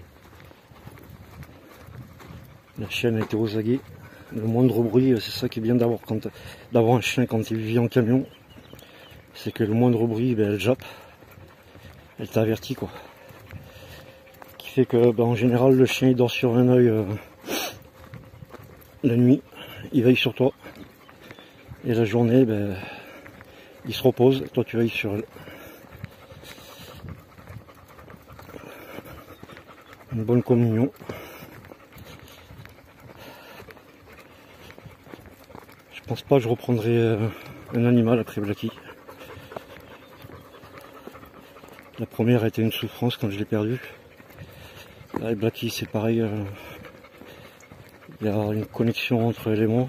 La chienne était aux aguets. Le moindre bruit, c'est ça qui est bien d'avoir un chien quand il vit en camion. C'est que le moindre bruit, ben, elle jappe. Elle t'avertit, quoi. Fait que ben, en général le chien il dort sur un œil la nuit, il veille sur toi et la journée ben, il se repose, toi tu veilles sur elle. Une bonne communion. Je pense pas que je reprendrai un animal après Blacky. La première a été une souffrance quand je l'ai perdu. Avec Blacky c'est pareil, il y a une connexion entre elle et moi.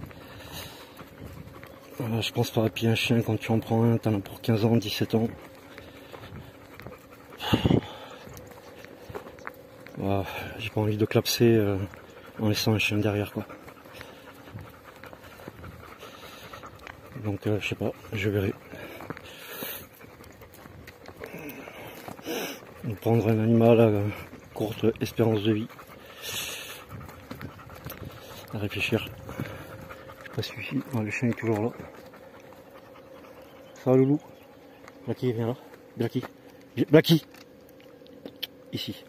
Je pense pas à pied un chien, quand tu en prends un, t'en as pour 15 ans, 17 ans. J'ai pas envie de clapser en laissant un chien derrière quoi. Donc je sais pas, je verrai. Prendre un animal à courte espérance de vie. À réfléchir. Je sais pas si suffit. Le chien est toujours là. Ça va loulou? Blacky, viens là. Blacky. Blacky! Ici.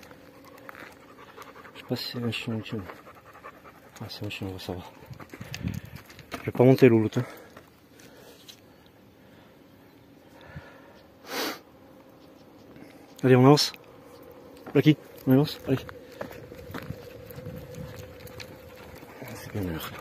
Je sais pas si c'est un chien ou une chienne. Ah c'est un chien, ça va. Je vais pas monter loulou. Hein. Allez on avance. Blacky, on avance, allez. 1 heure.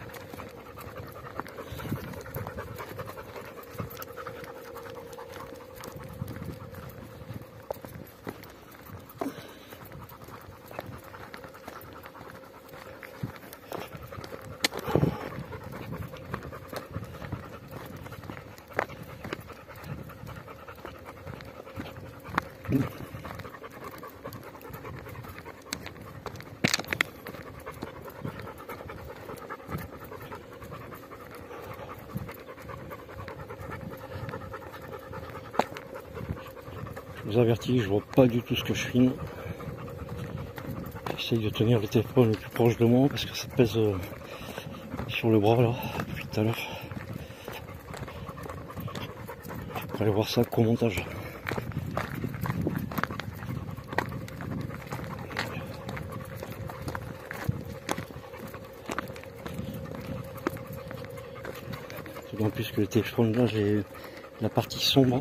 Je vous avertis, je vois pas du tout ce que je filme. J'essaye de tenir le téléphone le plus proche de moi parce que ça pèse sur le bras là depuis tout à l'heure. Je vais aller voir ça qu'au montage. En plus que le téléphone là, j'ai la partie sombre.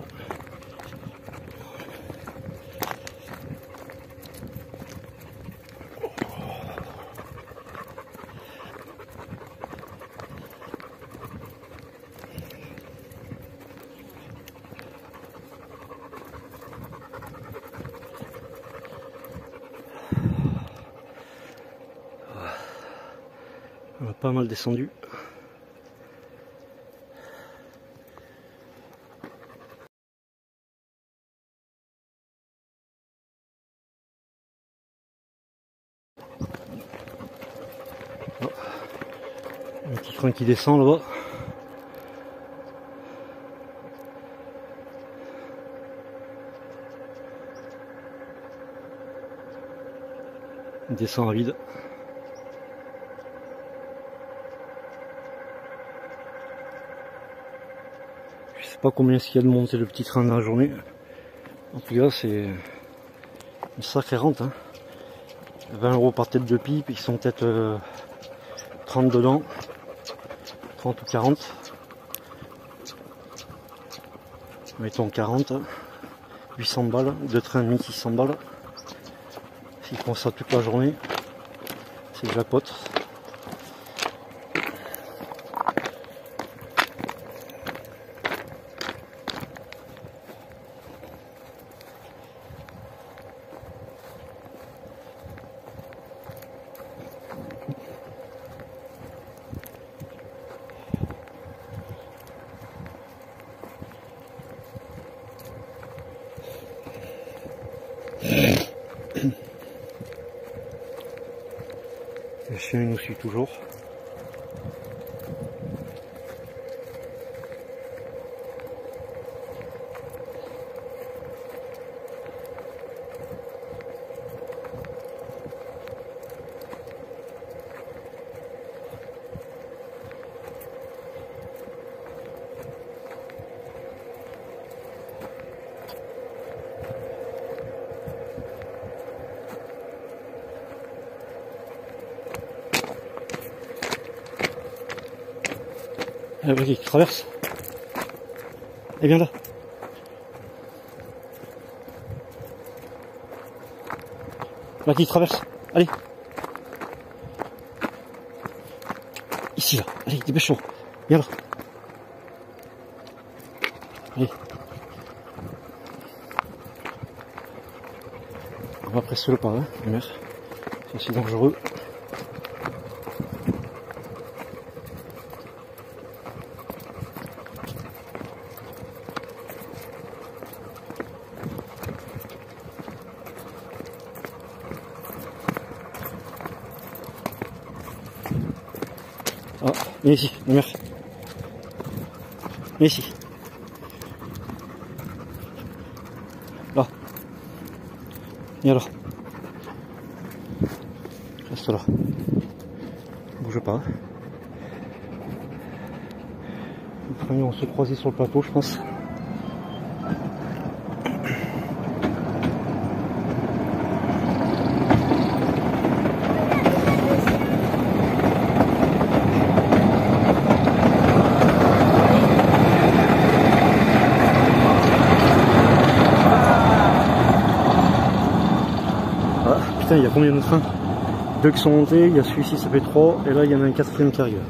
On a pas mal descendu. Oh. Un petit train qui descend là-bas. Il descend à vide. Je sais pas combien est-ce qu'il y a de monter le petit train dans la journée. En tout cas, c'est une sacrée rente. Hein. 20 € par tête de pipe, ils sont peut-être 30 dedans, 30 ou 40. Mettons 40, 800 balles, deux trains de 1600 balles. S'ils font ça toute la journée, c'est jackpot. Le chien nous suit toujours. Allez, vas-y, traverse. Et viens là. Vas-y, traverse. Allez. Ici, là. Allez, dépêche-toi. Viens là. Allez. On va presser le pas, hein, la mer. C'est aussi dangereux. Ah, viens ici, la mer. Viens ici. Là. Viens là. Reste là. Bouge pas. Les premiers vont se croiser sur le plateau, je pense. Putain, il y a combien de trains? 2 2 qui sont montés, il y a celui-ci, ça fait 3, et là il y en a un 4e qui arrive.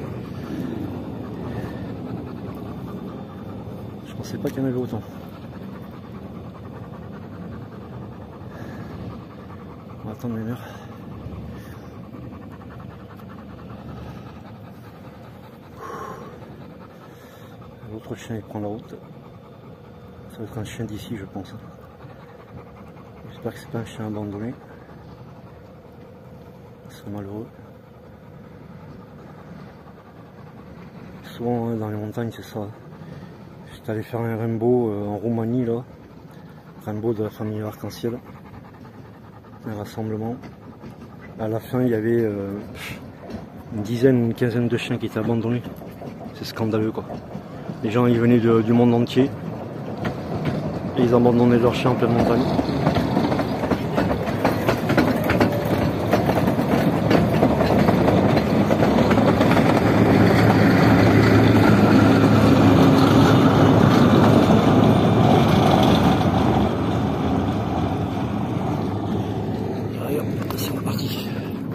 Je pensais pas qu'il y en avait autant. On va attendre une heure. L'autre chien il prend la route. Ça va être un chien d'ici je pense. J'espère que c'est pas un chien abandonné. C'est malheureux. Souvent dans les montagnes c'est ça. J'étais allé faire un rainbow en Roumanie là. Rainbow de la famille arc-en-ciel. Un rassemblement. À la fin il y avait une dizaine, une quinzaine de chiens qui étaient abandonnés. C'est scandaleux quoi. Les gens ils venaient du monde entier et ils abandonnaient leurs chiens en pleine montagne. Allez hop, c'est reparti.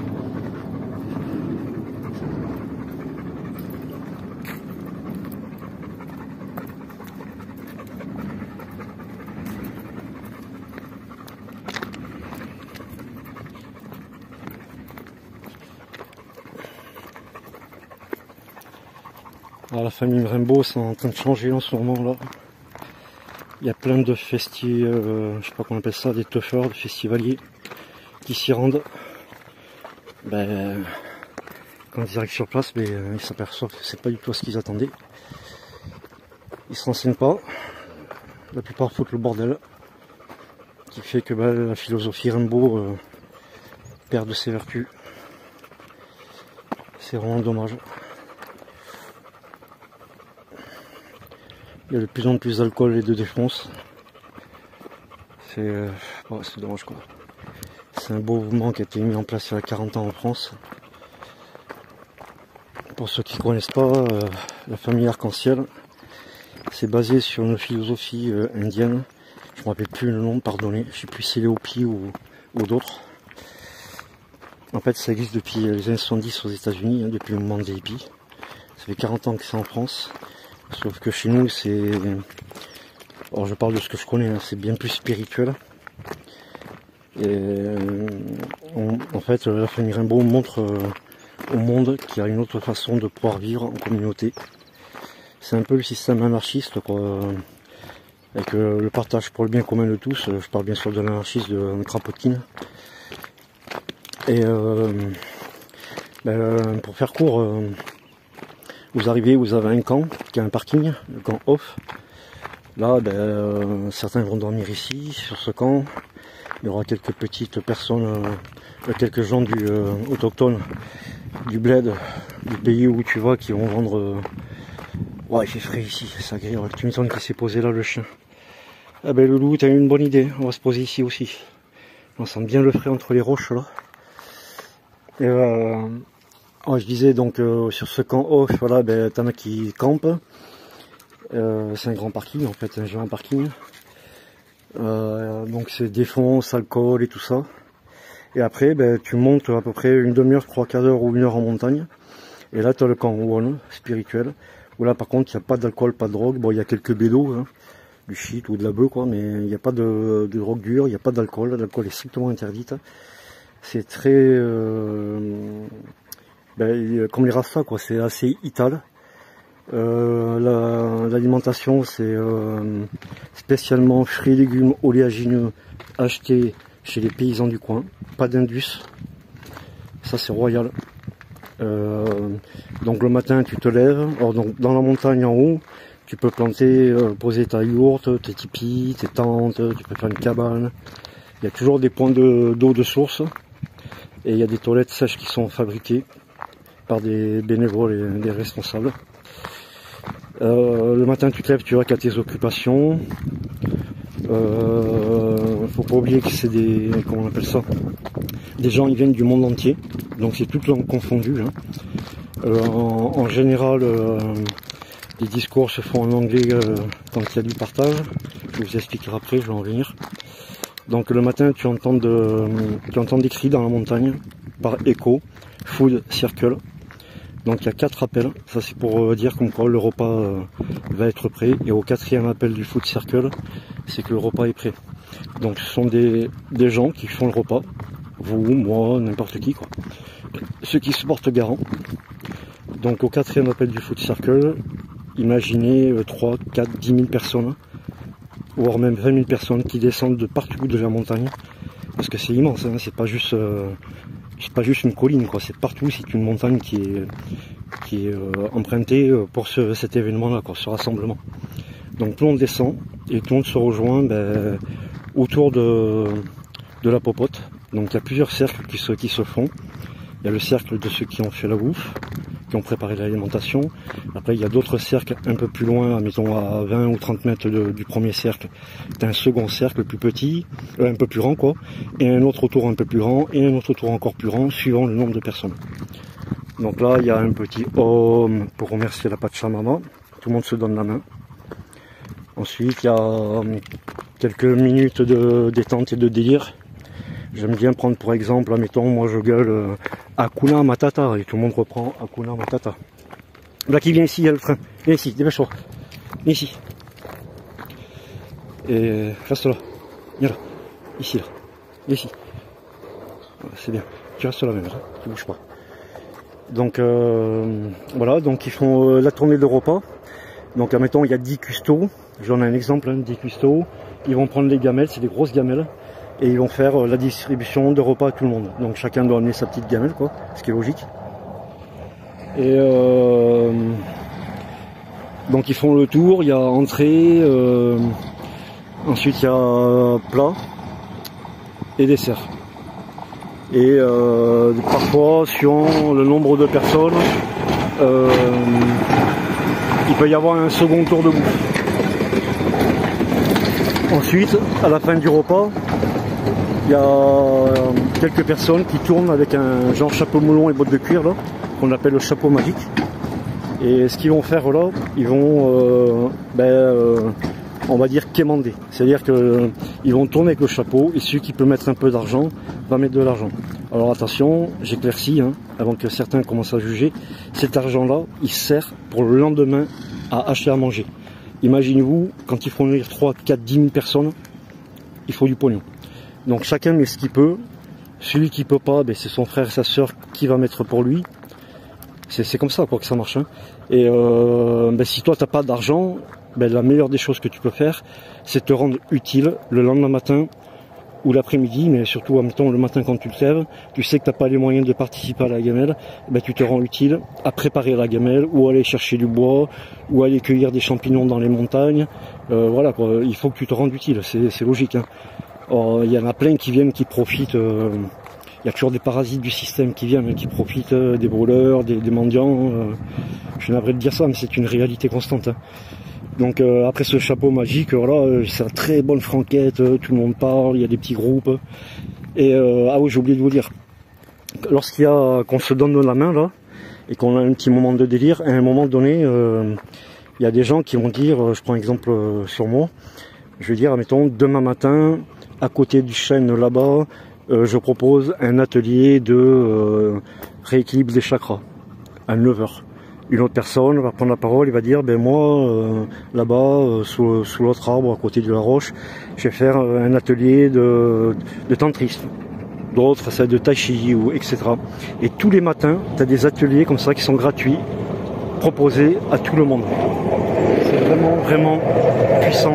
Alors, la famille Rainbow c'est en train de changer en ce moment là. Il y a plein de je sais pas comment on appelle ça, des toughers, des festivaliers qui s'y rendent. Ben, quand ils arrivent sur place, ils s'aperçoivent que c'est pas du tout ce qu'ils attendaient. Ils se renseignent pas. La plupart foutent le bordel. Qui fait que la philosophie Rainbow perd de ses vertus. C'est vraiment dommage. Il y a de plus en plus d'alcool et de défonce. C'est dommage quoi. C'est un beau mouvement qui a été mis en place il y a 40 ans en France. Pour ceux qui ne connaissent pas, la famille arc-en-ciel, c'est basé sur une philosophie indienne. Je ne me rappelle plus le nom, pardonnez. Je ne sais plus si c'est les Hopis ou d'autres. En fait, ça existe depuis les années 70 aux États-Unis, depuis le moment des hippies. Ça fait 40 ans que c'est en France. Sauf que chez nous, c'est... Alors je parle de ce que je connais, hein, c'est bien plus spirituel. Et en fait, la famille Rainbow montre au monde qu'il y a une autre façon de pouvoir vivre en communauté. C'est un peu le système anarchiste, quoi. Avec le partage pour le bien commun de tous. Je parle bien sûr de l'anarchiste de Kropotkin. Et pour faire court, vous arrivez, vous avez un camp qui a un parking, le camp off. Là, certains vont dormir ici, sur ce camp. Il y aura quelques petites personnes, quelques gens autochtones du bled, du pays où tu vas, qui vont vendre... Ouais, il fait frais ici, c'est agréable. Tu m'étonnes qu'il s'est posé là, le chien. Ah ben, le loup, t'as eu une bonne idée, on va se poser ici aussi. On sent bien le frais entre les roches, là. Et je disais donc sur ce camp off, voilà, t'en as qui campent. C'est un grand parking en fait, un géant parking. Donc c'est défonce, alcool et tout ça. Et après, tu montes à peu près une demi-heure, 3/4 d'heure ou 1 heure en montagne. Et là, tu as le camp one, spirituel. Où là, par contre, il n'y a pas d'alcool, pas de drogue. Bon, il y a quelques bédos, hein, du shit ou de la bœuf, quoi. Mais il n'y a pas de drogue dure, il n'y a pas d'alcool. L'alcool est strictement interdite. C'est très... comme les Rasta, quoi. C'est assez ital. L'alimentation, c'est spécialement fruits et légumes oléagineux achetés chez les paysans du coin, pas d'indus, ça c'est royal. Donc le matin tu te lèves, alors donc dans la montagne en haut, tu peux planter, poser ta yourte, tes tipis, tes tentes, tu peux faire une cabane. Il y a toujours des points d'eau de source et il y a des toilettes sèches qui sont fabriquées par des bénévoles et des responsables. Le matin tu te lèves, tu vois qu'il y a tes occupations. Faut pas oublier que c'est des, comment on appelle ça, des gens, ils viennent du monde entier, donc c'est tout langue confondu, hein. En général, les discours se font en anglais quand il y a du partage. Je vous expliquerai après, je vais en venir. Donc le matin tu entends des cris dans la montagne par écho, food circle. Donc il y a 4 appels, ça c'est pour dire comme quoi le repas va être prêt. Et au 4e appel du food circle, c'est que le repas est prêt. Donc ce sont des gens qui font le repas, vous, moi, n'importe qui quoi. Ceux qui se portent garant. Donc au 4e appel du food circle, imaginez 3, 4, 10 000 personnes, voire même 20 000 personnes qui descendent de partout de la montagne. Parce que c'est immense, hein, c'est pas juste une colline, quoi. C'est partout, c'est une montagne qui est empruntée pour cet événement-là, quoi, ce rassemblement. Donc tout le monde descend et tout le monde se rejoint autour de la popote. Donc il y a plusieurs cercles qui se font. Il y a le cercle de ceux qui ont fait la bouffe, qui ont préparé l'alimentation. Après il y a d'autres cercles un peu plus loin, mettons à 20 ou 30 mètres du premier cercle. Tu as un second cercle plus petit, un peu plus grand quoi, et un autre autour un peu plus grand, et un autre autour encore plus grand, suivant le nombre de personnes. Donc là il y a un petit homme pour remercier la Pachamama, tout le monde se donne la main. Ensuite il y a quelques minutes de détente et de délire. J'aime bien prendre pour exemple, admettons, moi je gueule Hakuna Matata et tout le monde reprend Hakuna Matata. Là qui vient ici, il y a le train. Viens ici, dépêche-toi. Viens ici. Et reste là. Viens là. Ici là. Viens ici. C'est bien. Tu restes là même, là. Tu bouges pas. Donc voilà, donc ils font la tournée de repas. Donc admettons, il y a 10 custos. J'en ai un exemple, hein, 10 custos. Ils vont prendre les gamelles, c'est des grosses gamelles. Et ils vont faire la distribution de repas à tout le monde. Donc chacun doit amener sa petite gamelle, quoi, ce qui est logique. Et donc ils font le tour, il y a entrée, ensuite il y a plat et dessert. Et parfois, suivant le nombre de personnes, il peut y avoir un second tour de bouffe. Ensuite, à la fin du repas, il y a quelques personnes qui tournent avec un genre chapeau moulon et bottes de cuir là, qu'on appelle le chapeau magique. Et ce qu'ils vont faire là, ils vont, on va dire quémander. C'est-à-dire qu'ils vont tourner avec le chapeau et celui qui peut mettre un peu d'argent va mettre de l'argent. Alors attention, j'éclaircis, hein, avant que certains commencent à juger, cet argent-là, il sert pour le lendemain à acheter à manger. Imaginez-vous, quand ils font venir 3, 4, 10 000 personnes, il faut du pognon. Donc chacun met ce qu'il peut. Celui qui peut pas, c'est son frère, sa soeur qui va mettre pour lui. C'est comme ça quoi que ça marche. Hein. Et si toi t'as pas d'argent, la meilleure des choses que tu peux faire, c'est te rendre utile le lendemain matin ou l'après-midi, mais surtout admettons le matin quand tu te lèves, tu sais que t'as pas les moyens de participer à la gamelle, tu te rends utile à préparer la gamelle ou aller chercher du bois ou aller cueillir des champignons dans les montagnes. Voilà quoi, il faut que tu te rendes utile, c'est logique. Hein. Il y en a plein qui viennent, qui profitent. Il y a toujours des parasites du système qui viennent, qui profitent des brûleurs, des mendiants. Je suis navré de dire ça, mais c'est une réalité constante. Hein. Donc après ce chapeau magique, voilà, c'est une très bonne franquette, tout le monde parle, il y a des petits groupes. Et ah oui, j'ai oublié de vous dire, qu'on se donne la main là, et qu'on a un petit moment de délire, à un moment donné, il y a des gens qui vont dire, je prends exemple sur moi, je vais dire, admettons, demain matin, à côté du chêne là-bas, je propose un atelier de rééquilibre des chakras à 9 h. Une autre personne va prendre la parole et va dire, moi, là-bas, sous l'autre arbre, à côté de la roche, je vais faire un atelier de tantrisme. D'autres, ça va être de tai chi, etc. Et tous les matins, tu as des ateliers comme ça qui sont gratuits, proposés à tout le monde. C'est vraiment, vraiment puissant.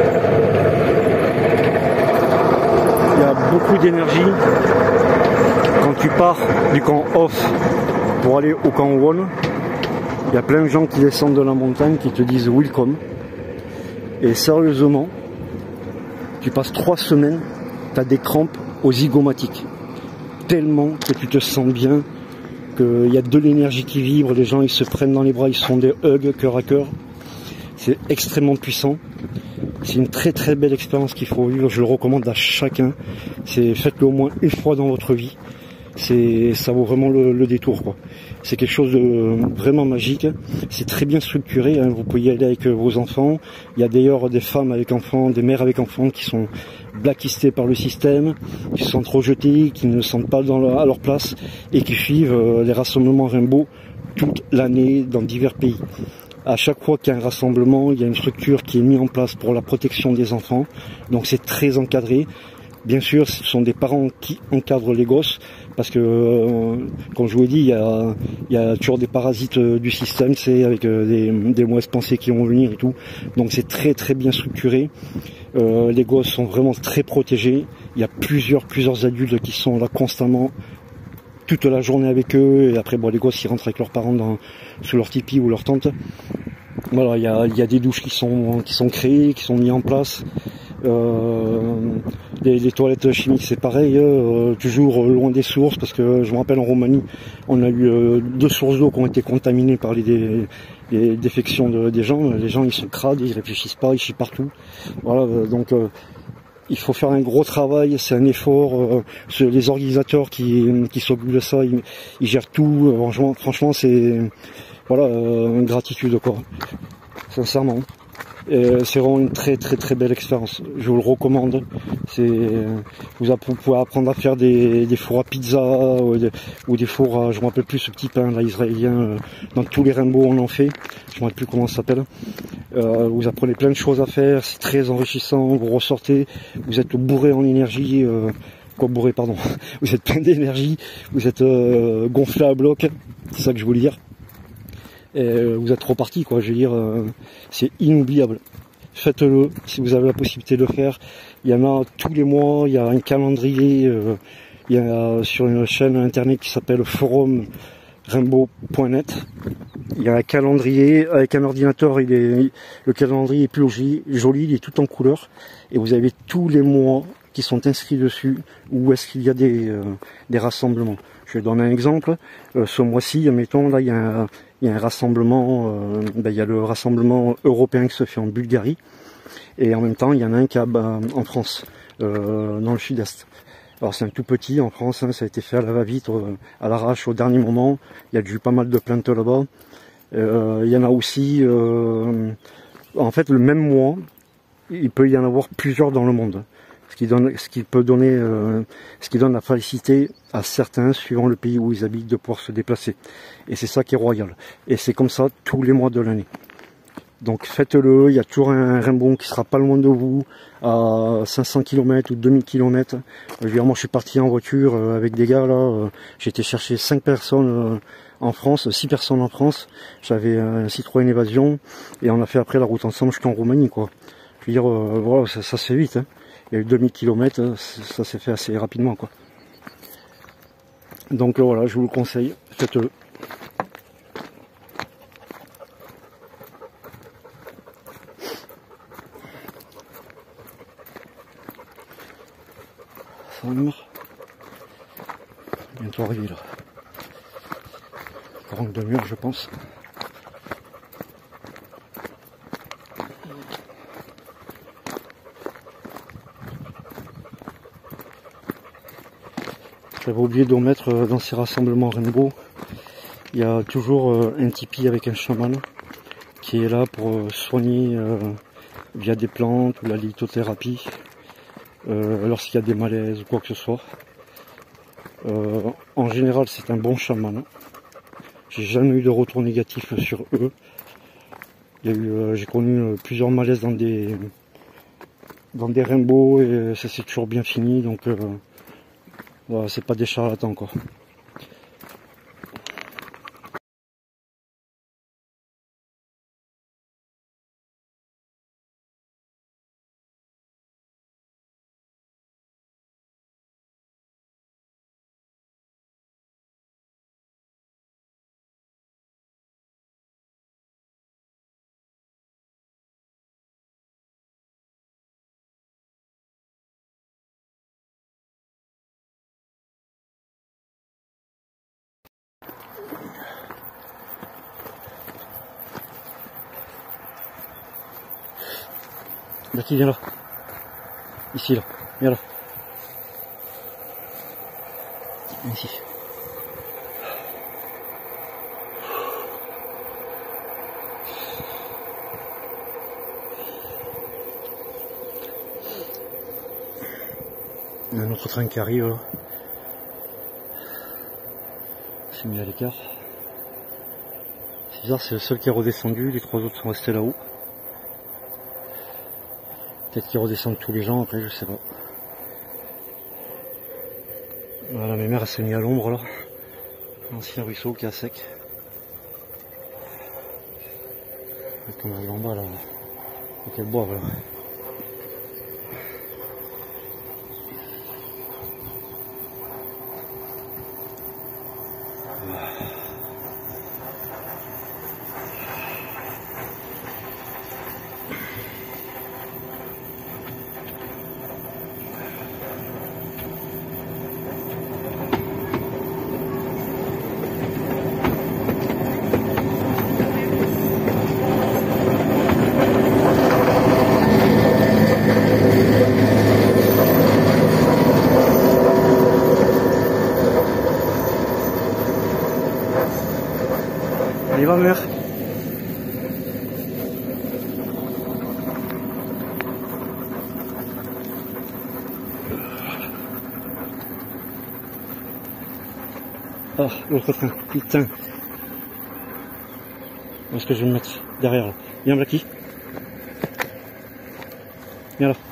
Il y a beaucoup d'énergie. Quand tu pars du camp off pour aller au camp on, il y a plein de gens qui descendent de la montagne qui te disent welcome. Et sérieusement, tu passes 3 semaines, tu as des crampes aux zygomatiques. Tellement que tu te sens bien, qu'il y a de l'énergie qui vibre, les gens ils se prennent dans les bras, ils se font des hugs cœur à cœur. C'est extrêmement puissant. C'est une très très belle expérience qu'il faut vivre, je le recommande à chacun. Faites-le au moins une fois dans votre vie. Ça vaut vraiment le détour quoi. C'est quelque chose de vraiment magique. C'est très bien structuré, hein. Vous pouvez y aller avec vos enfants. Il y a d'ailleurs des femmes avec enfants, des mères avec enfants qui sont blacklistés par le système, qui sont trop jetés, qui ne sont pas à leur place et qui suivent les rassemblements Rainbow toute l'année dans divers pays. À chaque fois qu'il y a un rassemblement, il y a une structure qui est mise en place pour la protection des enfants, donc c'est très encadré. Bien sûr, ce sont des parents qui encadrent les gosses, parce que, comme je vous l'ai dit, il y a toujours des parasites du système, c'est avec des mauvaises pensées qui vont venir et tout. Donc c'est très très bien structuré. Les gosses sont vraiment très protégés. Il y a plusieurs adultes qui sont là constamment, toute la journée avec eux. Et après, bon, les gosses ils rentrent avec leurs parents sous leur tipi ou leur tente. Voilà, il y a des douches qui sont créées, qui sont mises en place. Les toilettes chimiques c'est pareil, toujours loin des sources, parce que je me rappelle en Roumanie on a eu 2 sources d'eau qui ont été contaminées par les défections des gens. Les gens ils sont crades, ils réfléchissent pas, ils chient partout. Voilà, donc il faut faire un gros travail, c'est un effort. Les organisateurs qui s'occupent de ça, ils gèrent tout. Franchement c'est voilà, une gratitude quoi, sincèrement. C'est vraiment une très belle expérience. Je vous le recommande. Vous pouvez apprendre à faire des fours à pizza ou des fours à, je me rappelle plus ce petit pain là israélien. Dans tous les Rainbow on en fait. Je me rappelle plus comment ça s'appelle. Vous apprenez plein de choses à faire. C'est très enrichissant. Vous ressortez. Vous êtes bourré en énergie. Bourré pardon. Vous êtes plein d'énergie. Vous êtes gonflé à bloc. C'est ça que je voulais dire. Et vous êtes reparti quoi, je veux dire, c'est inoubliable. Faites-le si vous avez la possibilité de le faire. Il y en a tous les mois, il y a un calendrier, il y a sur une chaîne internet qui s'appelle forumrainbow.net. Il y a un calendrier avec un ordinateur, le calendrier est plus joli, il est tout en couleur et vous avez tous les mois qui sont inscrits dessus où est-ce qu'il y a des rassemblements. Je vais donner un exemple. Ce mois-ci, admettons, là il y a un rassemblement, il y a le rassemblement européen qui se fait en Bulgarie et en même temps il y en a un qui a en France, dans le sud-est. Alors c'est un tout petit en France, hein, ça a été fait à la va-vite, à l'arrache au dernier moment. Il y a eu pas mal de plaintes là-bas. Il y en a aussi, en fait le même mois, il peut y en avoir plusieurs dans le monde. Ce qui donne la facilité à certains, suivant le pays où ils habitent, de pouvoir se déplacer. Et c'est ça qui est royal. Et c'est comme ça tous les mois de l'année. Donc faites-le, il y a toujours un Rainbow qui sera pas loin de vous, à 500 km ou 2000 km. Moi je suis parti en voiture avec des gars là, j'ai été chercher 5 personnes en France, 6 personnes en France. J'avais un Citroën Évasion et on a fait après la route ensemble jusqu'en Roumanie quoi. Je veux dire, voilà, ça se fait vite. Hein. Il y a eu 2000 km, ça s'est fait assez rapidement quoi. Donc voilà, je vous le conseille, faites-le. Ça va bientôt arrivé là. Encore une demi-heure je pense. J'avais oublié de mettre dans ces rassemblements Rainbow, il y a toujours un tipi avec un chaman qui est là pour soigner via des plantes ou la lithothérapie lorsqu'il y a des malaises ou quoi que ce soit. En général c'est un bon chaman. J'ai jamais eu de retour négatif sur eux. J'ai connu plusieurs malaises dans des Rainbow et ça s'est toujours bien fini, donc voilà, c'est pas des charlatans quoi. Betty, viens là. Ici, là. Viens là. Ici. Il y a un autre train qui arrive là. C'est mis à l'écart. C'est bizarre, c'est le seul qui est redescendu, les trois autres sont restés là-haut. Peut-être qu'ils redescendent tous les gens après, je sais pas. Voilà, mes mères elles s'est mis à l'ombre là. L'ancien ruisseau qui est à sec. Quand on arrive en bas là, faut qu'elle boive là. Allez, va mère. Ah, l'autre train, putain. Où est-ce que je vais me mettre derrière là? Viens Blacky. Viens là.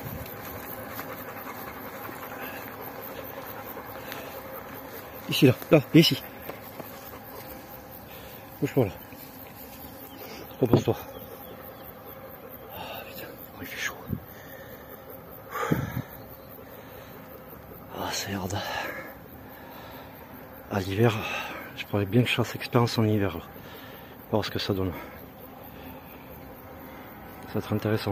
Ici là, là, et ici. Bouge-toi là. Repose-toi. Oh putain, oh, il fait chaud. Ah, c'est hard. À l'hiver, je pourrais bien que je fasse expérience en hiver là. Voir ce que ça donne. Ça va être intéressant.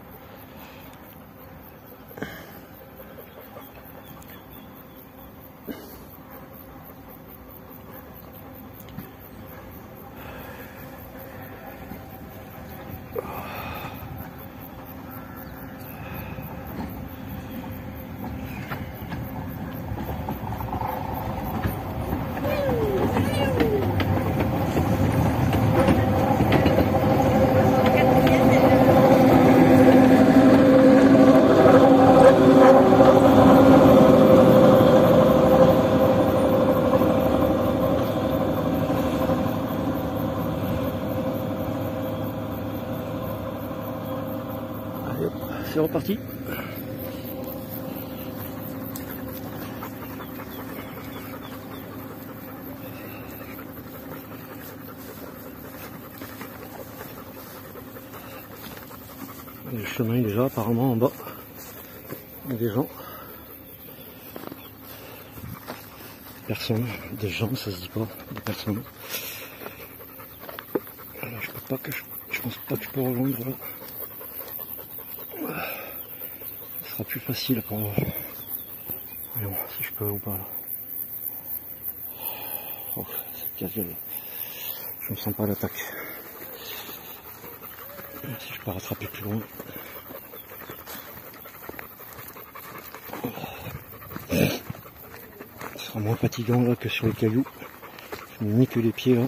C'est reparti. Le chemin est déjà apparemment en bas. Il y a des gens. Personne. Des gens, ça se dit pas. Des personnes. Alors je peux pas que je pense pas que je peux rejoindre là. Ce sera plus facile pour voir. Voyons si je peux ou pas là. Oh, cette casiole là. Je me sens pas à l'attaque. Si je peux rattraper plus loin. Ce sera moins fatigant là que sur les cailloux. Je me nique les pieds là.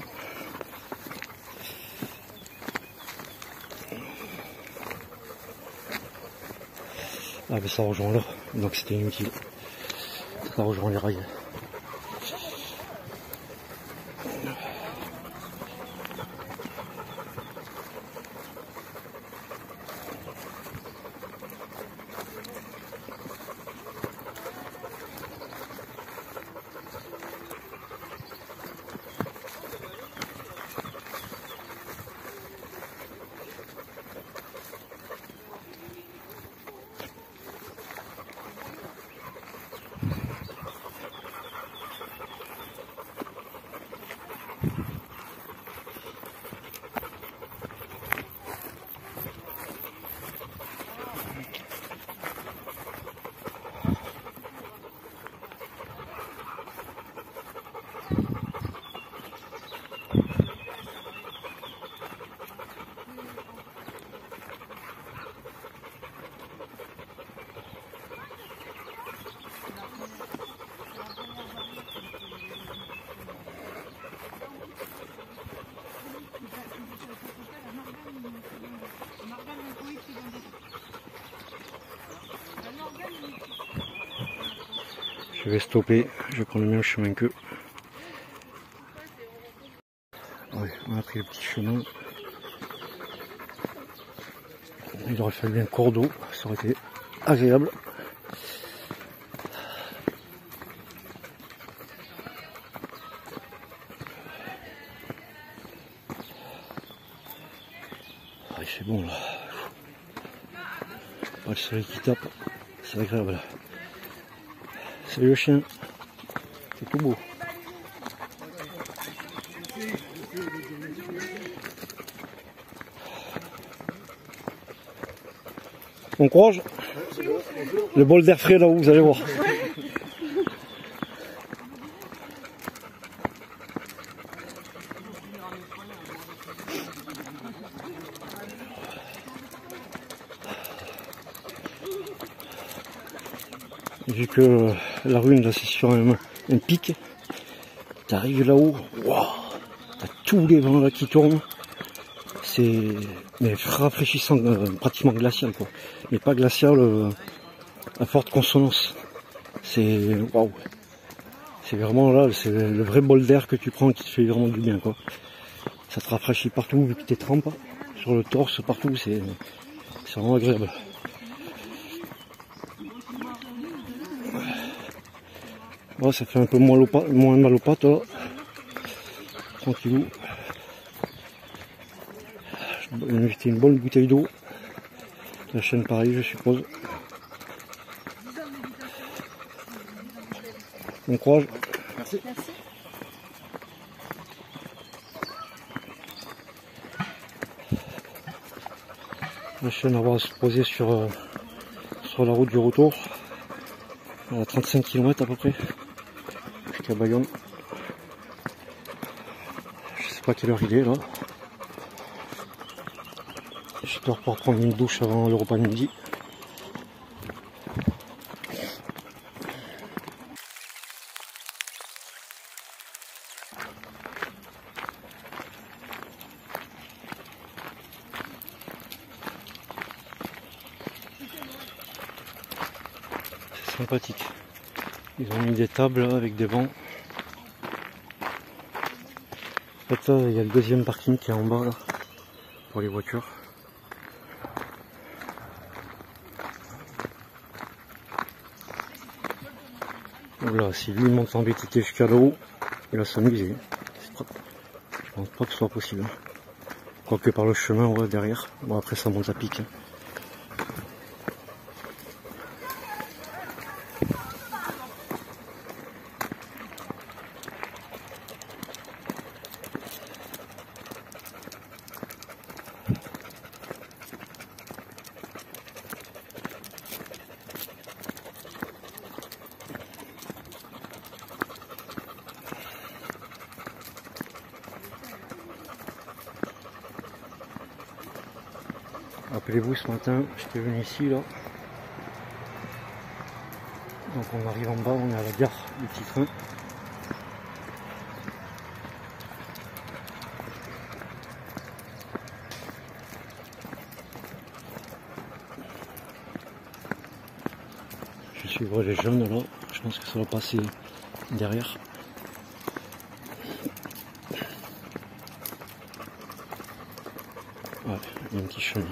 Ah mais ça rejoint là, donc c'était inutile. Ça rejoint les rails. Je vais stopper, je vais prendre le même chemin qu'eux. Ouais, on a pris le petit chemin. Il aurait fallu un cours d'eau, ça aurait été agréable. Ah, il fait bon là. Pas le soleil qui tape, c'est agréable. Salut le chien, c'est tout beau. Bon courage. Le bol d'air frais là-haut, vous allez voir. Vu que la rune là c'est sur un pic, t'arrives là-haut, waouh, t'as tous les vents là qui tournent. C'est rafraîchissant, pratiquement glacial quoi. Mais pas glacial à forte consonance. C'est waouh. C'est vraiment là, c'est le vrai bol d'air que tu prends qui te fait vraiment du bien quoi. Ça te rafraîchit partout vu que t'es trempes sur le torse partout, c'est vraiment agréable. Ouais, ça fait un peu moins mal aux pattes là. Tranquillou. Je vais inviter une bonne bouteille d'eau. La chaîne pareil je suppose. Bon courage. Merci. La chaîne va se poser sur la route du retour. À 35 km à peu près. Jusqu'à Bayonne. Je sais pas quelle heure il est là. J'espère pouvoir prendre une douche avant le repas de midi. C'est sympathique. Ils ont mis des tables là, avec des bancs. En fait là, il y a le deuxième parking qui est en bas là, pour les voitures. Voilà, si lui monte en VTT jusqu'à là-haut, il va s'amuser. Je pense pas que ce soit possible. Quoique par le chemin, on va derrière. Bon, après ça monte à pic. Rappelez-vous, ce matin, j'étais venu ici, là. Donc on arrive en bas, on est à la gare du petit train. Je suivrai les jeunes, là. Je pense que ça va passer derrière. Ouais, il y a un petit chemin.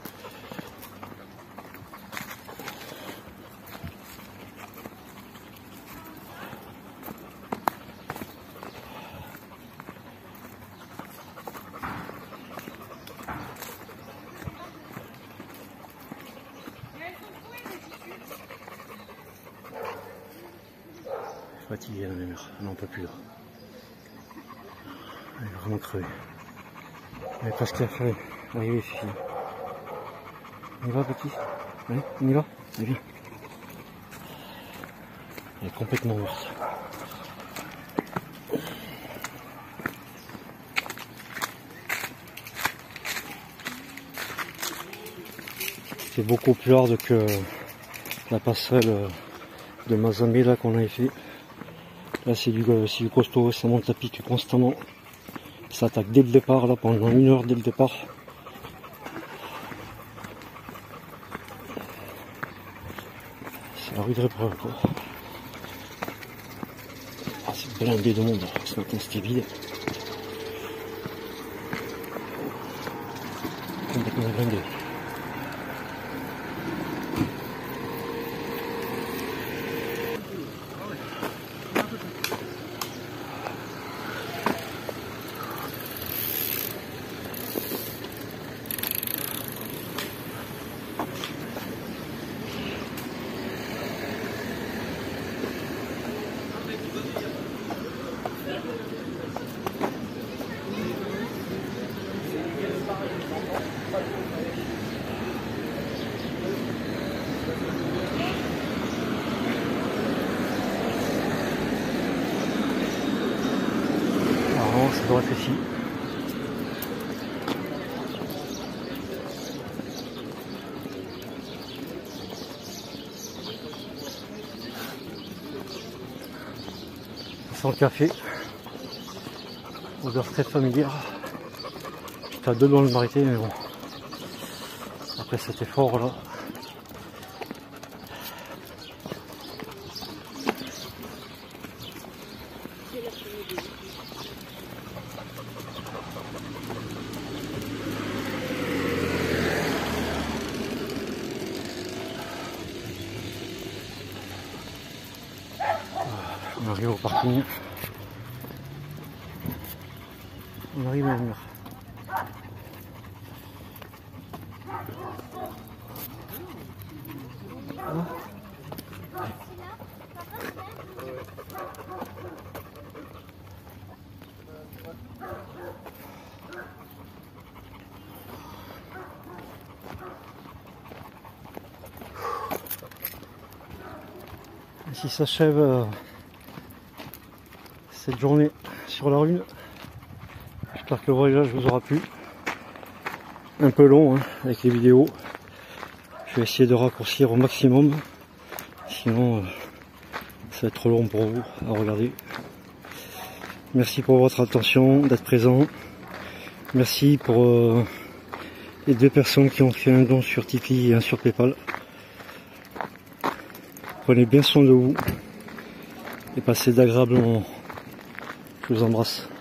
Fatigué la mère, elle n'en peut plus là. Elle est vraiment crevée. Elle est presque affairée. Arrivez, fille. On y va, petit? Allez, on y va? Allez, viens. Elle est complètement morte. C'est beaucoup plus hard que la passerelle de Mazamet là qu'on avait fait. Là c'est du costaud, ça monte à pic constamment. Ça attaque dès le départ, là pendant 1 heure dès le départ. C'est la rue de l'épreuve quoi. blindé de monde. Ce matin c'était vide. Complètement blindé. Alors, ça doit être ici. Ça sent le café. Odeur très familière. J'étais à 2 doigts de m'arrêter, mais bon. Après cet effort là. On arrive au parking. On arrive à venir. Ainsi s'achève cette journée sur la Rhune. J'espère que le voyage vous aura plu. Un peu long hein, avec les vidéos. Je vais essayer de raccourcir au maximum. Sinon ça va être trop long pour vous à regarder. Merci pour votre attention, d'être présent. Merci pour les 2 personnes qui ont fait un don sur Tipeee et un sur Paypal. Prenez bien soin de vous et passez d'agréables moments. Je vous embrasse.